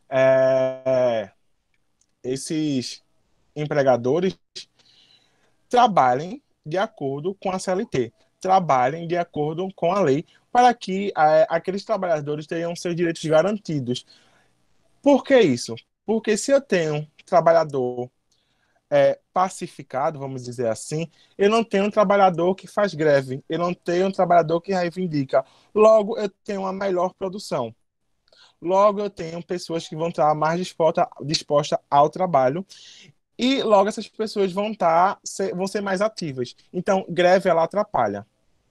é, esses empregadores trabalhem de acordo com a C L T, trabalhem de acordo com a lei, para que eh, aqueles trabalhadores tenham seus direitos garantidos. Por que isso? Porque se eu tenho um trabalhador eh, pacificado, vamos dizer assim, eu não tenho um trabalhador que faz greve, eu não tenho um trabalhador que reivindica. Logo, eu tenho uma melhor produção. Logo, eu tenho pessoas que vão estar mais disposta, disposta ao trabalho e logo essas pessoas vão estar, vão ser mais ativas. Então, greve ela atrapalha.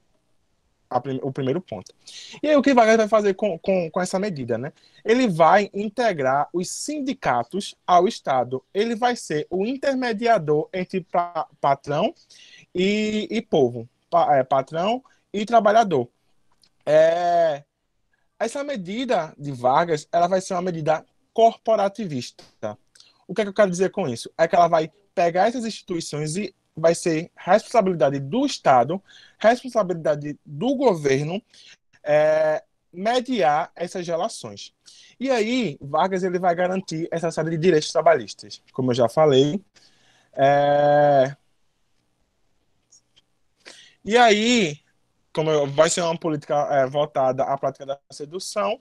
A prim- o primeiro ponto. E aí, o que o Vargas vai fazer com, com, com essa medida, né? Ele vai integrar os sindicatos ao Estado. Ele vai ser o intermediador entre pa- patrão e, e povo. Pa- é, patrão e trabalhador. É, essa medida de Vargas, ela vai ser uma medida corporativista. O que é que eu quero dizer com isso? É que ela vai pegar essas instituições e vai ser responsabilidade do Estado, responsabilidade do governo, é, mediar essas relações. E aí, Vargas ele vai garantir essa série de direitos trabalhistas, como eu já falei. É, e aí, como eu- vai ser uma política é, voltada à prática da sedução.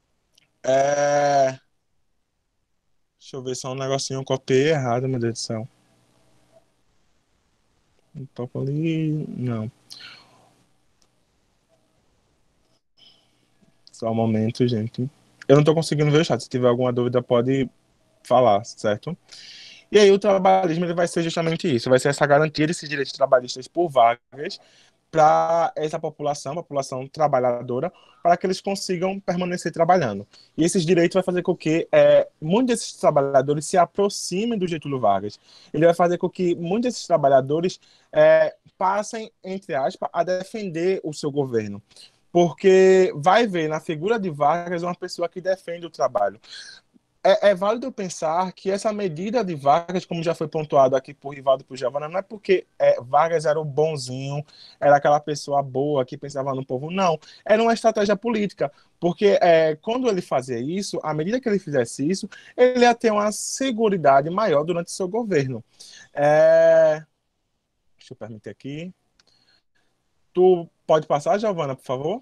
É, deixa eu ver só um negocinho, eu copiei errado, meu Deus do céu. Um pouco ali. Não. Só um momento, gente. Eu não tô conseguindo ver o chat. Se tiver alguma dúvida, pode falar, certo? E aí o trabalhismo ele vai ser justamente isso. Vai ser essa garantia desses direitos trabalhistas por vagas para essa população, população trabalhadora, para que eles consigam permanecer trabalhando. E esses direitos vai fazer com que é, muitos desses trabalhadores se aproximem do Getúlio Vargas. Ele vai fazer com que muitos desses trabalhadores é, passem, entre aspas, a defender o seu governo. Porque vai ver na figura de Vargas uma pessoa que defende o trabalho. É, é válido pensar que essa medida de Vargas, como já foi pontuado aqui por Rivaldo e por Giovana, não é porque é, Vargas era o bonzinho, era aquela pessoa boa que pensava no povo, não. Era uma estratégia política, porque é, quando ele fazia isso, à medida que ele fizesse isso, ele ia ter uma seguridade maior durante o seu governo. É... Deixa eu permitir aqui. Tu pode passar, Giovana, por favor?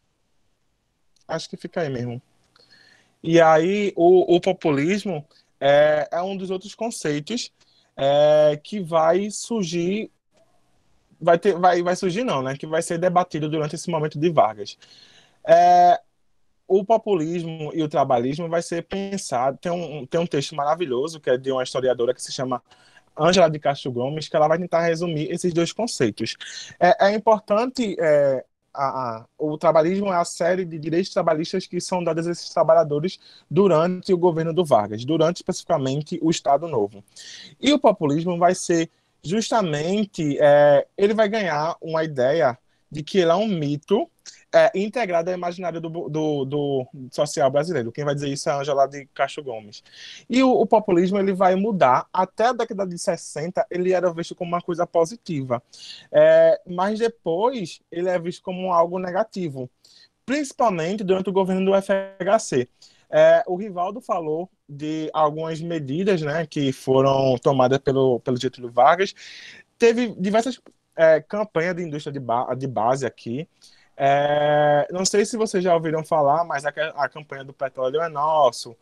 Acho que fica aí mesmo. E aí, o, o populismo é, é um dos outros conceitos é, que vai surgir, vai ter, vai, vai surgir não, né? Que vai ser debatido durante esse momento de Vargas. É, o populismo e o trabalhismo vai ser pensado. Tem um, tem um texto maravilhoso que é de uma historiadora que se chama Ângela de Castro Gomes, que ela vai tentar resumir esses dois conceitos. É, é importante. É, a, a, o trabalhismo é a série de direitos trabalhistas que são dados a esses trabalhadores durante o governo do Vargas, durante especificamente o Estado Novo. E o populismo vai ser justamente, é, ele vai ganhar uma ideia de que ele é um mito é, integrado ao imaginário do, do, do social brasileiro. Quem vai dizer isso é a Ângela de Castro Gomes. E o, o populismo ele vai mudar. Até a década de sessenta, ele era visto como uma coisa positiva. É, mas depois, ele é visto como algo negativo, principalmente durante o governo do F H C. É, o Rivaldo falou de algumas medidas, né, que foram tomadas pelo, pelo Getúlio Vargas. Teve diversas é, campanhas de indústria de, ba de base aqui. É, não sei se vocês já ouviram falar, mas a, a campanha do petróleo é nosso.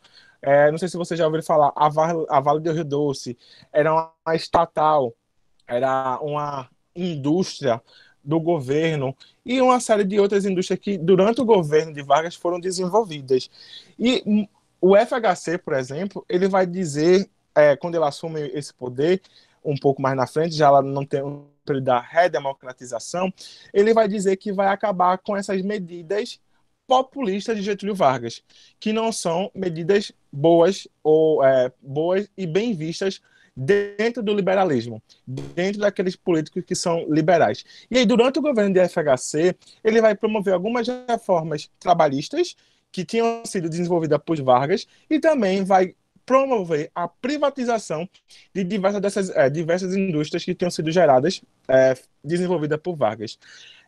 É, não sei se você já ouviu falar, a Vale, a Vale do Rio Doce era uma estatal, era uma indústria do governo e uma série de outras indústrias que, durante o governo de Vargas, foram desenvolvidas. E hum, o F H C, por exemplo, ele vai dizer, é, quando ele assume esse poder, um pouco mais na frente, já ela não tem um período da redemocratização, ele vai dizer que vai acabar com essas medidas populistas de Getúlio Vargas, que não são medidas boas ou é, boas e bem vistas dentro do liberalismo, dentro daqueles políticos que são liberais. E aí, durante o governo de F H C, ele vai promover algumas reformas trabalhistas que tinham sido desenvolvidas por Vargas e também vai promover a privatização de diversas dessas é, diversas indústrias que tinham sido geradas, é, desenvolvidas por Vargas.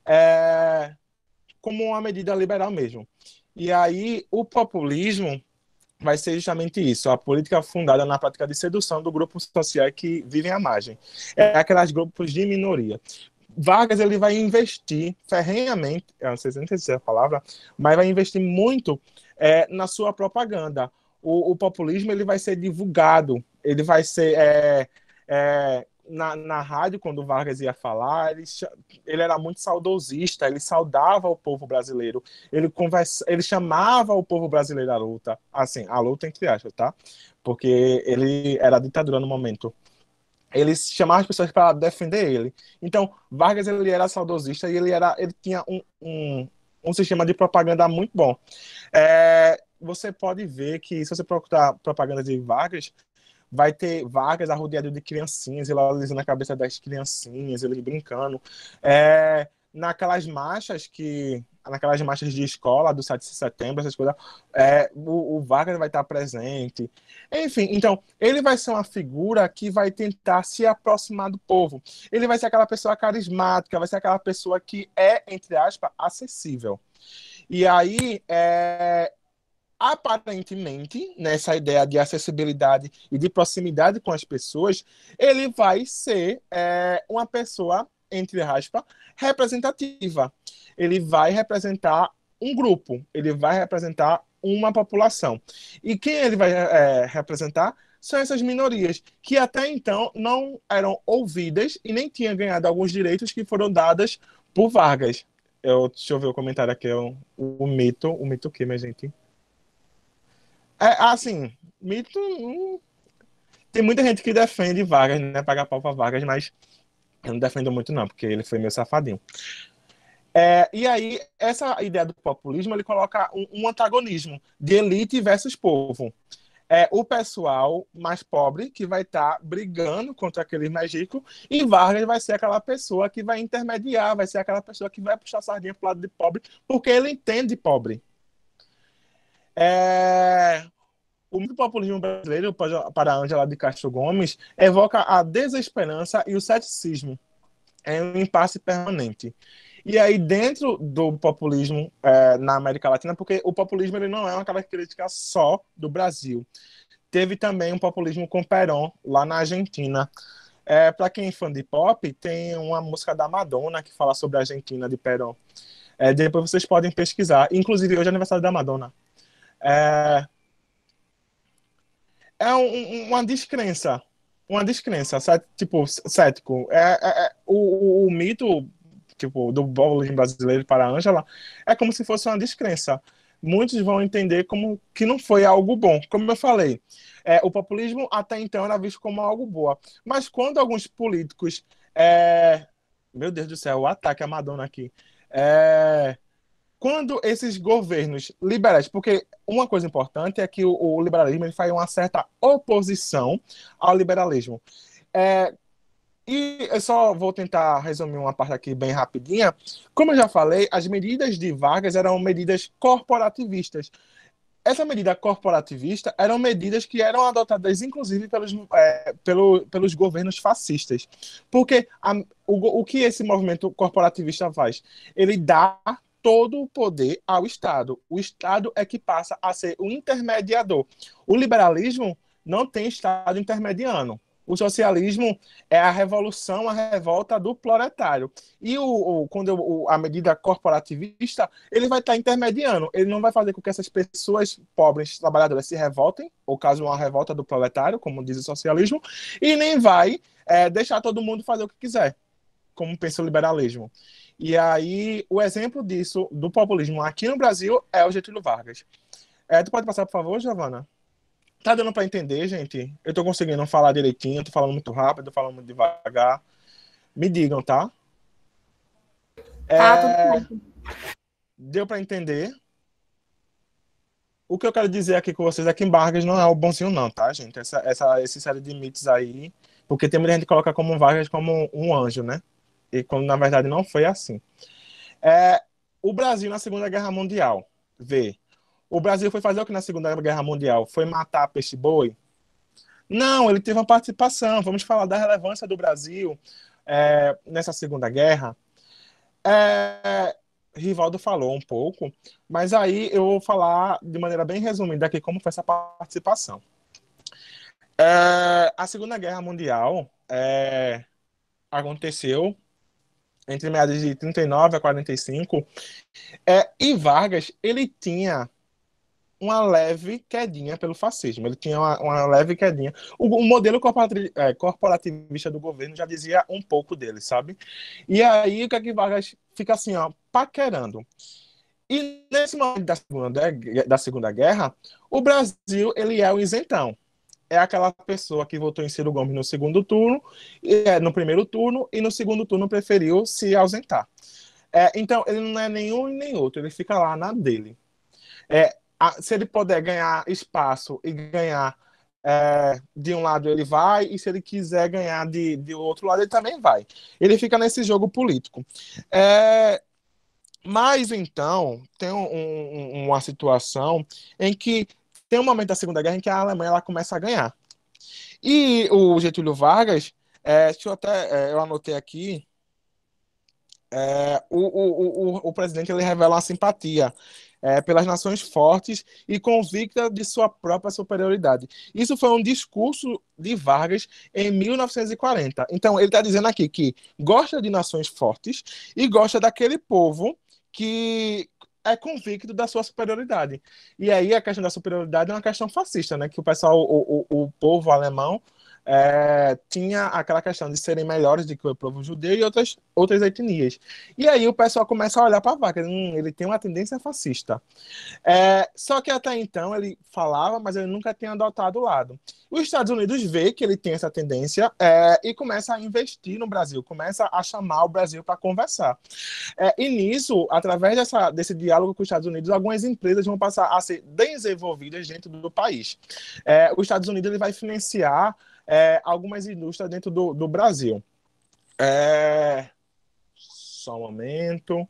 É, como uma medida liberal mesmo. E aí, o populismo vai ser justamente isso, a política fundada na prática de sedução do grupo social que vivem à margem. É aqueles grupos de minoria. Vargas, ele vai investir ferrenhamente, eu não sei se é a palavra, mas vai investir muito é, na sua propaganda. O, o populismo, ele vai ser divulgado, ele vai ser... É, é, Na, na rádio, quando o Vargas ia falar, ele, ele era muito saudosista, ele saudava o povo brasileiro, ele, conversa, ele chamava o povo brasileiro à luta, assim, à luta entre aspas, tá? Porque ele era ditadura no momento. Ele chamava as pessoas para defender ele. Então, Vargas, ele era saudosista e ele, era, ele tinha um, um, um sistema de propaganda muito bom. É, você pode ver que, se você procurar propaganda de Vargas, vai ter Vargas arrodeado de criancinhas, ele alisando a cabeça das criancinhas, ele brincando. É, naquelas marchas que... Naquelas marchas de escola, do sete de setembro, essas coisas, é, o, o Vargas vai estar presente. Enfim, então, ele vai ser uma figura que vai tentar se aproximar do povo. Ele vai ser aquela pessoa carismática, vai ser aquela pessoa que é, entre aspas, acessível. E aí, é, aparentemente, nessa ideia de acessibilidade e de proximidade com as pessoas, ele vai ser é, uma pessoa, entre aspas, representativa. Ele vai representar um grupo, ele vai representar uma população. E quem ele vai é, representar são essas minorias, que até então não eram ouvidas e nem tinham ganhado alguns direitos que foram dados por Vargas. Eu, deixa eu ver o comentário aqui, o, o mito. O mito o quê, minha gente? É, assim, mito... Hum, tem muita gente que defende Vargas, né? Pagar pau pra Vargas, mas eu não defendo muito não, porque ele foi meio safadinho. É, e aí, essa ideia do populismo, ele coloca um, um antagonismo de elite versus povo. É o pessoal mais pobre que vai estar tá brigando contra aquele mais rico, e Vargas vai ser aquela pessoa que vai intermediar, vai ser aquela pessoa que vai puxar a sardinha pro lado de pobre, porque ele entende pobre. É... O populismo brasileiro, para Ângela de Castro Gomes, evoca a desesperança e o ceticismo. É um impasse permanente. E aí, dentro do populismo é, na América Latina, porque o populismo ele não é uma característica só do Brasil. Teve também um populismo com Perón, lá na Argentina. É, para quem é fã de pop, tem uma música da Madonna que fala sobre a Argentina, de Perón. É, depois vocês podem pesquisar. Inclusive, hoje é aniversário da Madonna. É, é um, uma descrença. Uma descrença, tipo, cético. É, é, é, o, o, o mito... tipo, do populismo brasileiro para a Ângela, é como se fosse uma descrença. Muitos vão entender como que não foi algo bom. Como eu falei, é, o populismo até então era visto como algo bom. Mas quando alguns políticos... É... Meu Deus do céu, o ataque à Madonna aqui. É... Quando esses governos liberais... Porque uma coisa importante é que o, o liberalismo ele faz uma certa oposição ao liberalismo. É... E eu só vou tentar resumir uma parte aqui bem rapidinha. Como eu já falei, as medidas de Vargas eram medidas corporativistas. Essa medida corporativista eram medidas que eram adotadas, inclusive, pelos, é, pelo, pelos governos fascistas. Porque a, o, o que esse movimento corporativista faz? Ele dá todo o poder ao Estado. O Estado é que passa a ser o intermediador. O liberalismo não tem Estado intermediando. O socialismo é a revolução, a revolta do proletário. E o, o, quando o, a medida corporativista, ele vai estar intermediando. Ele não vai fazer com que essas pessoas pobres, trabalhadoras, se revoltem, ou caso uma revolta do proletário, como diz o socialismo, e nem vai é, deixar todo mundo fazer o que quiser, como pensa o liberalismo. E aí, o exemplo disso, do populismo aqui no Brasil, é o Getúlio Vargas. É, tu pode passar, por favor, Giovana? Tá dando para entender, gente? Eu tô conseguindo falar direitinho, tô falando muito rápido, tô falando muito devagar. Me digam, tá? Tá, É, tudo bem. Deu para entender? O que eu quero dizer aqui com vocês é que Vargas não é o bonzinho, não, tá, gente? Essa, essa, esse série de mitos aí, porque tem muita gente que coloca como Vargas como um anjo, né? E quando na verdade não foi assim. É, o Brasil na Segunda Guerra Mundial, vê. O Brasil foi fazer o que na Segunda Guerra Mundial? Foi matar peixe-boi? Não, ele teve uma participação. Vamos falar da relevância do Brasil é, nessa Segunda Guerra. É, Rivaldo falou um pouco, mas aí eu vou falar de maneira bem resumida aqui como foi essa participação. É, a Segunda Guerra Mundial é, aconteceu entre meados de trinta e nove a quarenta e cinco, é, e Vargas, ele tinha uma leve quedinha pelo fascismo. Ele tinha uma, uma leve quedinha. O, o modelo corporati- é, corporativista do governo já dizia um pouco dele, sabe? E aí, o que é que Vargas fica assim, ó, paquerando. E nesse momento da Segunda, da Segunda Guerra, o Brasil, ele é o isentão. É aquela pessoa que votou em Ciro Gomes no segundo turno, e, é, no primeiro turno, e no segundo turno preferiu se ausentar. É, então, ele não é nenhum e nem outro, ele fica lá na dele. É, a, se ele puder ganhar espaço e ganhar é, de um lado, ele vai, e se ele quiser ganhar de, de outro lado, ele também vai. Ele fica nesse jogo político. É, mas, então, tem um, um, uma situação em que tem um momento da Segunda Guerra em que a Alemanha ela começa a ganhar. E o Getúlio Vargas, é, deixa eu até, é, eu anotei aqui, é, o, o, o, o presidente ele revela uma simpatia é, pelas nações fortes e convicta de sua própria superioridade. Isso foi um discurso de Vargas em mil novecentos e quarenta. Então, ele está dizendo aqui que gosta de nações fortes e gosta daquele povo que é convicto da sua superioridade. E aí a questão da superioridade é uma questão fascista, né? Que o pessoal, o, o, o povo alemão é, tinha aquela questão de serem melhores do que o povo judeu e outras, outras etnias. E aí o pessoal começa a olhar para Vargas, hum, ele tem uma tendência fascista. É, só que até então ele falava, mas ele nunca tinha adotado o lado. Os Estados Unidos vê que ele tem essa tendência é, e começa a investir no Brasil, começa a chamar o Brasil para conversar. É, e nisso, através dessa, desse diálogo com os Estados Unidos, algumas empresas vão passar a ser desenvolvidas dentro do país. É, os Estados Unidos ele vai financiar é, algumas indústrias dentro do, do Brasil. É, só um momento.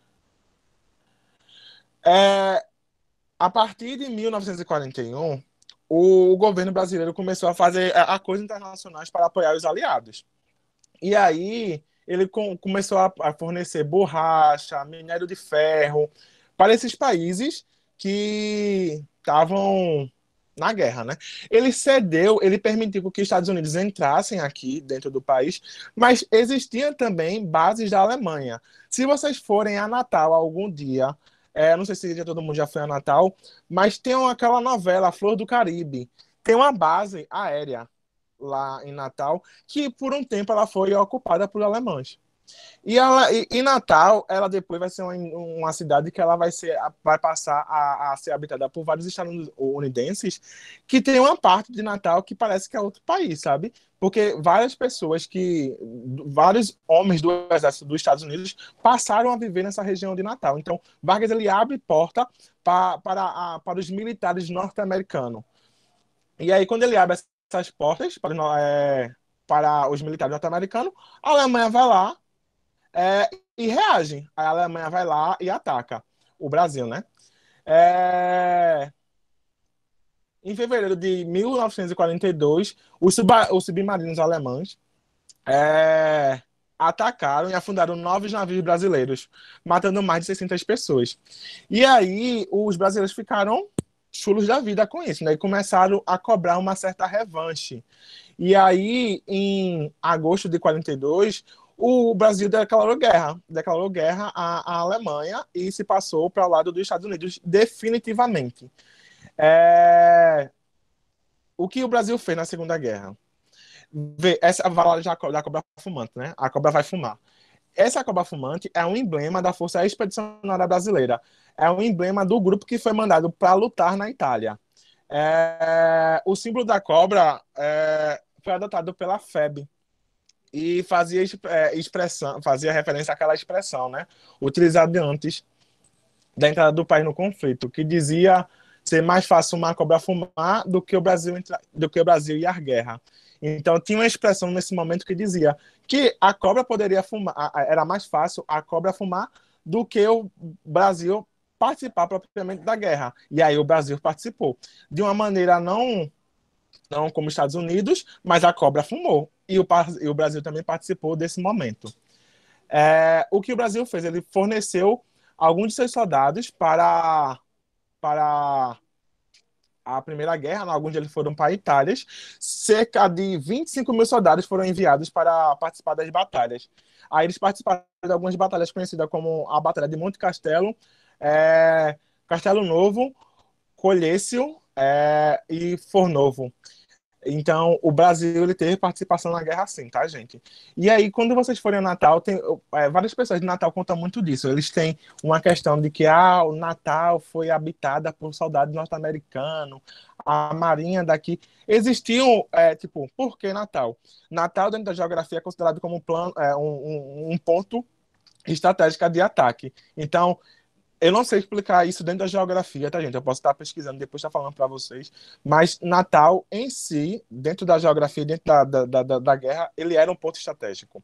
É, a partir de mil novecentos e quarenta e um, o governo brasileiro começou a fazer acordos internacionais para apoiar os aliados. E aí ele com, começou a, a fornecer borracha, minério de ferro para esses países que estavam na guerra, né? Ele cedeu, ele permitiu que os Estados Unidos entrassem aqui dentro do país, mas existiam também bases da Alemanha. Se vocês forem a Natal algum dia, é, não sei se já todo mundo já foi a Natal, mas tem aquela novela, A Flor do Caribe, tem uma base aérea lá em Natal, que por um tempo ela foi ocupada por alemães. E, ela, e, e Natal, ela depois vai ser uma, uma cidade que ela vai, ser, vai passar a, a ser habitada por vários estadunidenses que tem uma parte de Natal que parece que é outro país, sabe? Porque várias pessoas que... vários homens do exército dos Estados Unidos passaram a viver nessa região de Natal. Então, Vargas, ele abre porta pra, para, a, para os militares norte-americanos. E aí, quando ele abre essas portas para, é, para os militares norte-americanos, a Alemanha vai lá É, e reage. A Alemanha vai lá e ataca o Brasil, né? É... Em fevereiro de mil novecentos e quarenta e dois, os, suba... os submarinos alemães é... atacaram e afundaram nove navios brasileiros, matando mais de seiscentas pessoas. E aí os brasileiros ficaram chulos da vida com isso, né? E começaram a cobrar uma certa revanche. E aí, em agosto de quarenta e dois, o Brasil declarou guerra, declarou guerra à, à Alemanha e se passou para o lado dos Estados Unidos definitivamente. É... O que o Brasil fez na Segunda Guerra? Vê, essa vala da cobra fumante, né? A cobra vai fumar. Essa cobra fumante é um emblema da Força Expedicionária Brasileira. É um emblema do grupo que foi mandado para lutar na Itália. É... O símbolo da cobra é... foi adotado pela F E B e fazia expressão, fazia referência àquela expressão, né, utilizada antes da entrada do país no conflito, que dizia ser mais fácil uma cobra fumar do que o Brasil do que o Brasil ir à guerra. Então tinha uma expressão nesse momento que dizia que a cobra poderia fumar, era mais fácil a cobra fumar do que o Brasil participar propriamente da guerra. E aí o Brasil participou de uma maneira não não como os Estados Unidos, mas a cobra fumou. E o, e o Brasil também participou desse momento. É, o que o Brasil fez? Ele forneceu alguns de seus soldados para, para a Primeira Guerra, alguns deles foram para Itália. Cerca de vinte e cinco mil soldados foram enviados para participar das batalhas. Aí eles participaram de algumas batalhas conhecidas como a Batalha de Monte Castelo, é, Castelo Novo, Colhécio é, e Fornovo. Então, o Brasil ele teve participação na guerra sim, tá, gente? E aí, quando vocês forem ao Natal, tem, é, várias pessoas de Natal contam muito disso. Eles têm uma questão de que ah, o Natal foi habitada por soldados norte-americanos, a marinha daqui. Existiam, é, tipo, por que Natal? Natal, dentro da geografia, é considerado como um, plano, é, um, um, um ponto estratégico de ataque. Então, eu não sei explicar isso dentro da geografia, tá, gente? Eu posso estar pesquisando, depois estar falando para vocês. Mas Natal, em si, dentro da geografia, dentro da, da, da, da guerra, ele era um ponto estratégico.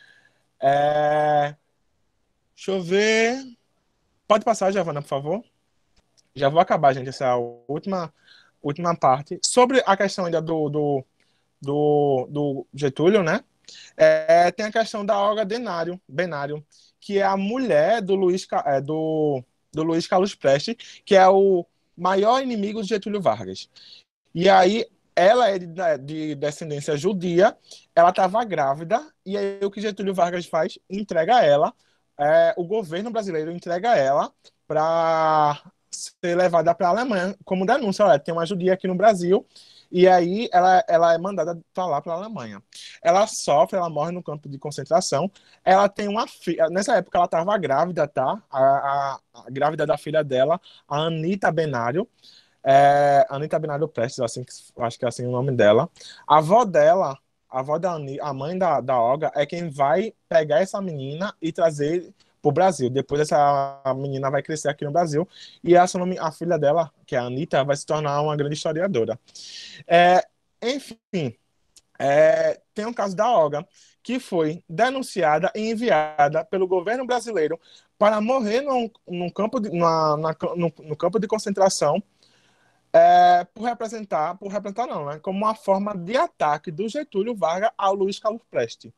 É... Deixa eu ver... Pode passar, Giovana, por favor? Já vou acabar, gente, essa é a última, última parte. Sobre a questão ainda do, do, do, do Getúlio, né? É, tem a questão da Olga Benário, Benário, que é a mulher do Luiz, é, do, do Luiz Carlos Prestes, que é o maior inimigo de Getúlio Vargas. E aí, ela é de, de descendência judia, ela estava grávida, e aí o que Getúlio Vargas faz? Entrega ela, é, o governo brasileiro entrega ela para ser levada para a Alemanha, como denúncia. Olha, tem uma judia aqui no Brasil, e aí ela, ela é mandada para lá, para a Alemanha. Ela sofre, ela morre no campo de concentração. Ela tem uma filha. Nessa época ela estava grávida, tá? A, a, a grávida da filha dela, a Anita Benário. É, Anita Benário Prestes, assim, acho que é assim o nome dela. A avó dela, a avó da Anita, a mãe da, da Olga, é quem vai pegar essa menina e trazer para o Brasil. Depois essa menina vai crescer aqui no Brasil e essa nome, a filha dela, que é a Anita, vai se tornar uma grande historiadora. É, enfim, é, tem um caso da Olga, que foi denunciada e enviada pelo governo brasileiro para morrer num, num campo de, na, na, no, no campo de concentração, é, por representar, por representar não, né, como uma forma de ataque do Getúlio Vargas ao Luiz Carlos Prestes.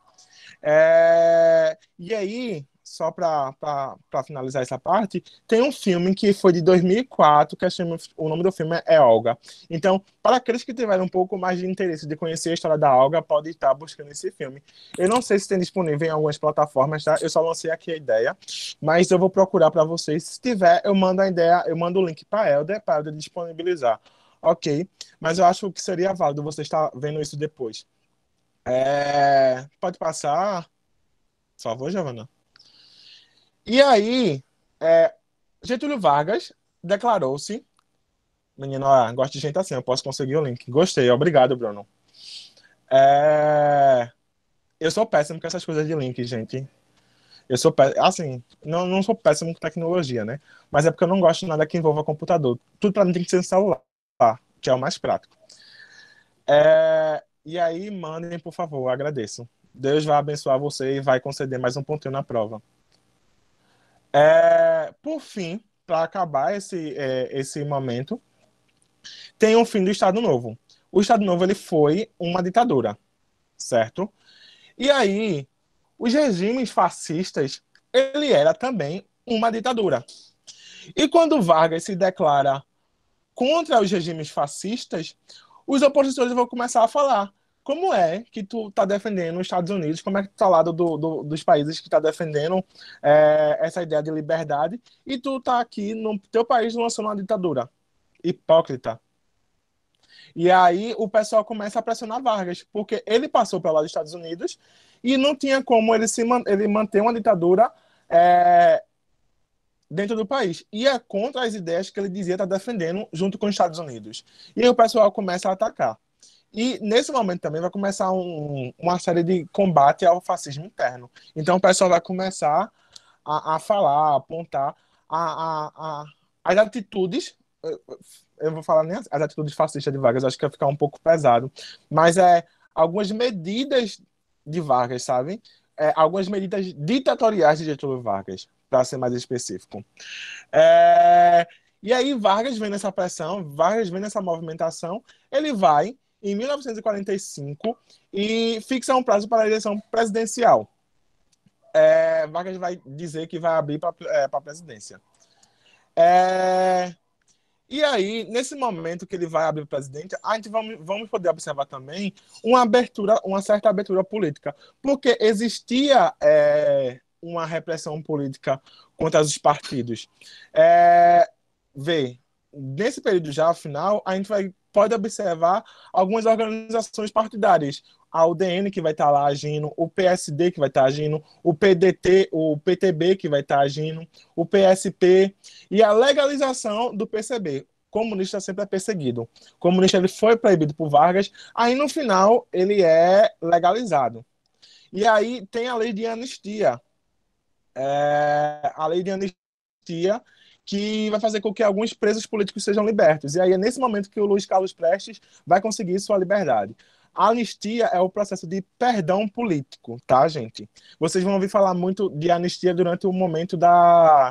É, e aí, só para finalizar essa parte, tem um filme que foi de dois mil e quatro, que chama, o nome do filme é Olga. Então, para aqueles que tiverem um pouco mais de interesse de conhecer a história da Olga, pode estar buscando esse filme. Eu não sei se tem disponível em algumas plataformas, tá? Eu só lancei aqui a ideia, mas eu vou procurar para vocês. Se tiver, eu mando a ideia, eu mando o link para a Helder, para a Helder disponibilizar. Ok? Mas eu acho que seria válido você estar vendo isso depois. É... Pode passar, por favor, Giovana. E aí, é, Getúlio Vargas declarou-se... Menino, ó, gosto de gente assim, eu posso conseguir o link. Gostei, obrigado, Bruno. É, eu sou péssimo com essas coisas de link, gente. Eu sou péssimo, assim, não, não sou péssimo com tecnologia, né? Mas é porque eu não gosto de nada que envolva computador. Tudo pra mim tem que ser no celular, que é o mais prático. É, e aí, mandem, por favor, agradeço. Deus vai abençoar você e vai conceder mais um pontinho na prova. É, por fim, para acabar esse, é, esse momento, tem o fim do Estado Novo. O Estado Novo ele foi uma ditadura, certo? E aí, os regimes fascistas, ele era também uma ditadura. E quando Vargas se declara contra os regimes fascistas, os opositores vão começar a falar como é que tu tá defendendo os Estados Unidos, como é que tu tá ao lado do, do, dos países que tá defendendo é, essa ideia de liberdade, e tu tá aqui no teu país lançando uma ditadura. Hipócrita. E aí o pessoal começa a pressionar Vargas, porque ele passou pelo lado dos Estados Unidos e não tinha como ele, se, ele manter uma ditadura é, dentro do país. E é contra as ideias que ele dizia estar defendendo junto com os Estados Unidos. E aí o pessoal começa a atacar. E nesse momento também vai começar um, uma série de combate ao fascismo interno. Então o pessoal vai começar a, a falar, a apontar a, a, a, as atitudes, eu vou falar nem as, as atitudes fascistas de Vargas, acho que vai ficar um pouco pesado, mas é algumas medidas de Vargas, sabe? É, algumas medidas ditatoriais de Getúlio Vargas, para ser mais específico. É, e aí Vargas vem nessa pressão, Vargas vem nessa movimentação, ele vai em mil novecentos e quarenta e cinco e fixa um prazo para a eleição presidencial. É, Vargas vai dizer que vai abrir para é, a presidência. É, e aí, nesse momento que ele vai abrir para presidente, a gente vamos, vamos poder observar também uma abertura, uma certa abertura política, porque existia é, uma repressão política contra os partidos. É, vê, nesse período já, ao final, a gente vai pode observar algumas organizações partidárias. A U D N, que vai estar lá agindo, o P S D, que vai estar agindo, o P D T, o P T B, que vai estar agindo, o P S P, e a legalização do P C B. O comunista sempre é perseguido. O comunista ele foi proibido por Vargas, aí no final ele é legalizado. E aí tem a lei de anistia. É, a lei de anistia que vai fazer com que alguns presos políticos sejam libertos. E aí é nesse momento que o Luiz Carlos Prestes vai conseguir sua liberdade. A anistia é o processo de perdão político, tá, gente? Vocês vão ouvir falar muito de anistia durante o momento da,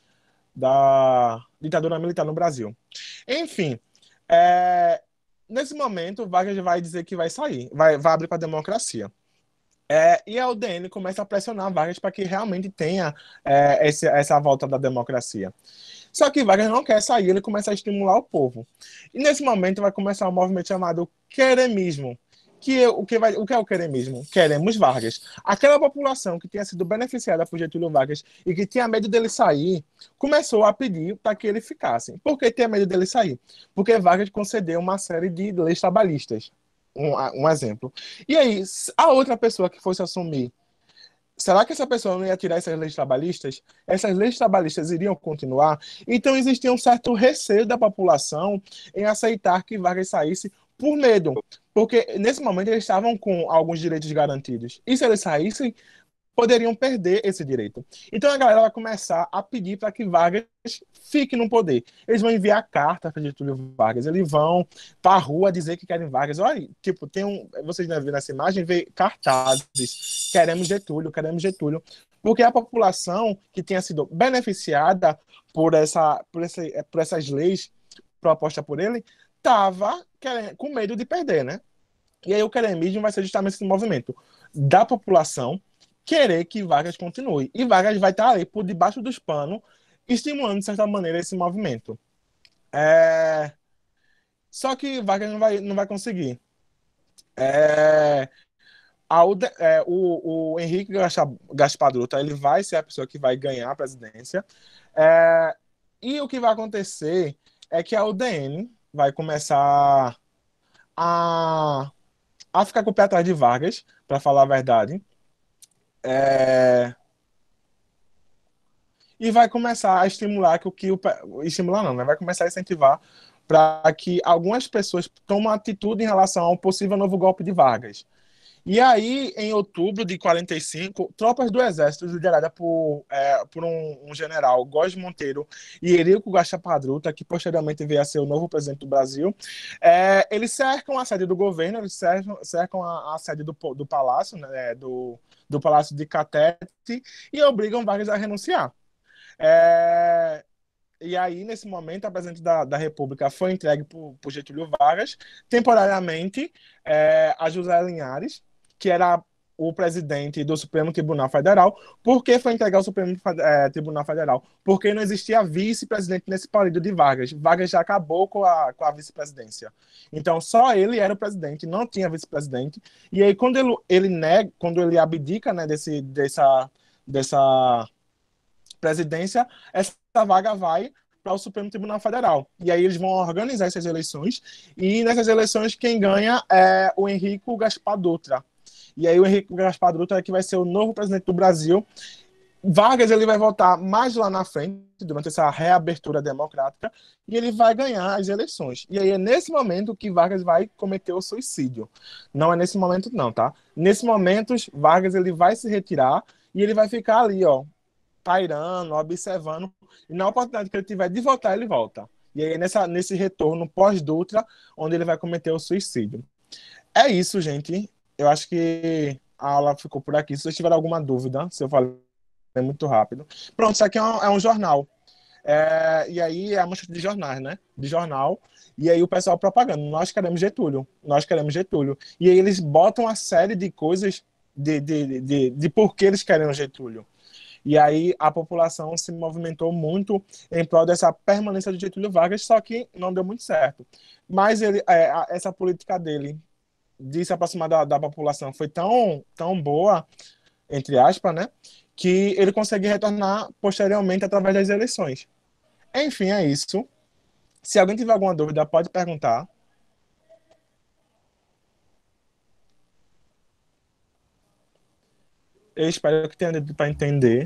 da ditadura militar no Brasil. Enfim, é, nesse momento, Vargas vai dizer que vai sair, vai, vai abrir para a democracia. É, e a U D N começa a pressionar Vargas para que realmente tenha é, esse, essa volta da democracia. Só que Vargas não quer sair, ele começa a estimular o povo. E nesse momento vai começar um movimento chamado queremismo. Que, o, que vai, o que é o queremismo? Queremos Vargas. Aquela população que tinha sido beneficiada por Getúlio Vargas e que tinha medo dele sair, começou a pedir para que ele ficasse. Por que tinha medo dele sair? Porque Vargas concedeu uma série de leis trabalhistas. Um, um exemplo. E aí, a outra pessoa que fosse assumir, será que essa pessoa não ia tirar essas leis trabalhistas? Essas leis trabalhistas iriam continuar? Então existia um certo receio da população em aceitar que Vargas saísse por medo, porque nesse momento eles estavam com alguns direitos garantidos. E se eles saíssem, poderiam perder esse direito. Então a galera vai começar a pedir para que Vargas fique no poder. Eles vão enviar carta para Getúlio Vargas, eles vão para a rua dizer que querem Vargas. Olha, tipo, tem um, vocês devem ver nessa imagem, vê cartazes, queremos Getúlio, queremos Getúlio, porque a população que tinha sido beneficiada por, essa, por, essa, por essas leis propostas por ele, estava com medo de perder, né? E aí o queremismo vai ser justamente esse movimento da população querer que Vargas continue. E Vargas vai estar ali por debaixo dos panos, estimulando, de certa maneira, esse movimento. É... Só que Vargas não vai, não vai conseguir. É... A U D... é, o, o Henrique Gaspar Dutra, ele vai ser a pessoa que vai ganhar a presidência. É... E o que vai acontecer é que a U D N vai começar a, a ficar com o pé atrás de Vargas, para falar a verdade. É... E vai começar a estimular que o que o estimular não, né? Vai começar a incentivar para que algumas pessoas tomem atitude em relação ao possível novo golpe de Vargas. E aí, em outubro de quarenta e cinco, tropas do Exército, lideradas por, é, por um, um general, Góes Monteiro e Eurico Gaspar Dutra, que posteriormente veio a ser o novo presidente do Brasil, é, eles cercam a sede do governo, eles cercam, cercam a, a sede do, do palácio, né, do, do Palácio de Catete, e obrigam Vargas a renunciar. É, e aí, nesse momento, a presidente da, da República foi entregue por, por Getúlio Vargas, temporariamente, é, a José Linhares, que era o presidente do Supremo Tribunal Federal. Por que foi entregar o Supremo é, Tribunal Federal? Porque não existia vice-presidente nesse período de Vargas. Vargas já acabou com a, com a vice-presidência. Então, só ele era o presidente, não tinha vice-presidente. E aí, quando ele, ele nega, quando ele abdica, né, desse, dessa, dessa presidência, essa vaga vai para o Supremo Tribunal Federal. E aí eles vão organizar essas eleições, e nessas eleições quem ganha é o Henrique Gaspar Dutra. E aí o Henrique Gaspar Dutra é que vai ser o novo presidente do Brasil. Vargas ele vai votar mais lá na frente, durante essa reabertura democrática, e ele vai ganhar as eleições. E aí é nesse momento que Vargas vai cometer o suicídio. Não é nesse momento não, tá? Nesse momento, Vargas ele vai se retirar e ele vai ficar ali, ó, pairando, observando, e na oportunidade que ele tiver de votar, ele volta. E aí, nessa, nesse retorno pós-Dutra, onde ele vai cometer o suicídio. É isso, gente. Eu acho que a aula ficou por aqui. Se vocês tiverem alguma dúvida, se eu falei muito rápido. Pronto, isso aqui é um, é um jornal. É, e aí é a manchete de jornais, né? De jornal. E aí o pessoal propagando. Nós queremos Getúlio. Nós queremos Getúlio. E aí eles botam uma série de coisas de, de, de, de, de por que eles querem o Getúlio. E aí a população se movimentou muito em prol dessa permanência de Getúlio Vargas, só que não deu muito certo. Mas ele, é, a, essa política dele de se aproximar da, da população foi tão, tão boa, entre aspas, né, que ele consegue retornar posteriormente através das eleições. Enfim, é isso. Se alguém tiver alguma dúvida, pode perguntar. Eu espero que tenha dado para entender.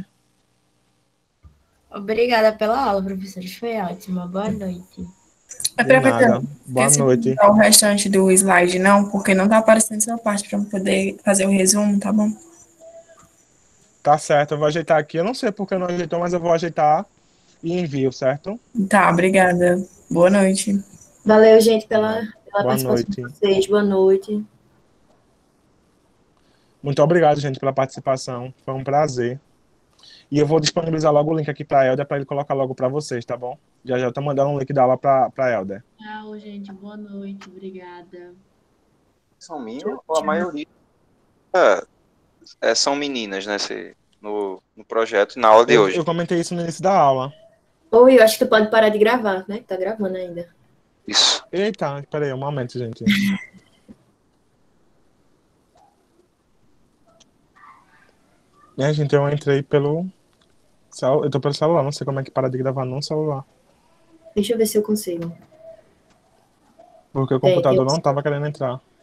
Obrigada pela aula, professores. Foi ótima. Boa noite. É De pra nada. Boa noite. o restante do slide, não, porque não tá aparecendo essa parte para poder fazer o resumo, tá bom? Tá certo, eu vou ajeitar aqui. Eu não sei porque não ajeitou, mas eu vou ajeitar e envio, certo? Tá, obrigada. Boa noite. Valeu, gente, pela, pela Boa participação noite. de vocês. Boa noite. Muito obrigado, gente, pela participação. Foi um prazer. E eu vou disponibilizar logo o link aqui para a Helder para ele colocar logo para vocês, tá bom? Já já tô mandando um link da aula para a Helder. Tchau, gente. Boa noite. Obrigada. São meninas ou a maioria é, é, são meninas, né? Se, no, no projeto, na aula de Eu, hoje. eu comentei isso no início da aula. Oi, eu acho que tu pode parar de gravar, né? Tá gravando ainda. Isso. Eita, peraí, um momento, gente. É, gente, eu entrei pelo... cel- Eu tô pelo celular, não sei como é que para de gravar no celular. Deixa eu ver se eu consigo. Porque o Tem, tem computador opção. não tava querendo entrar.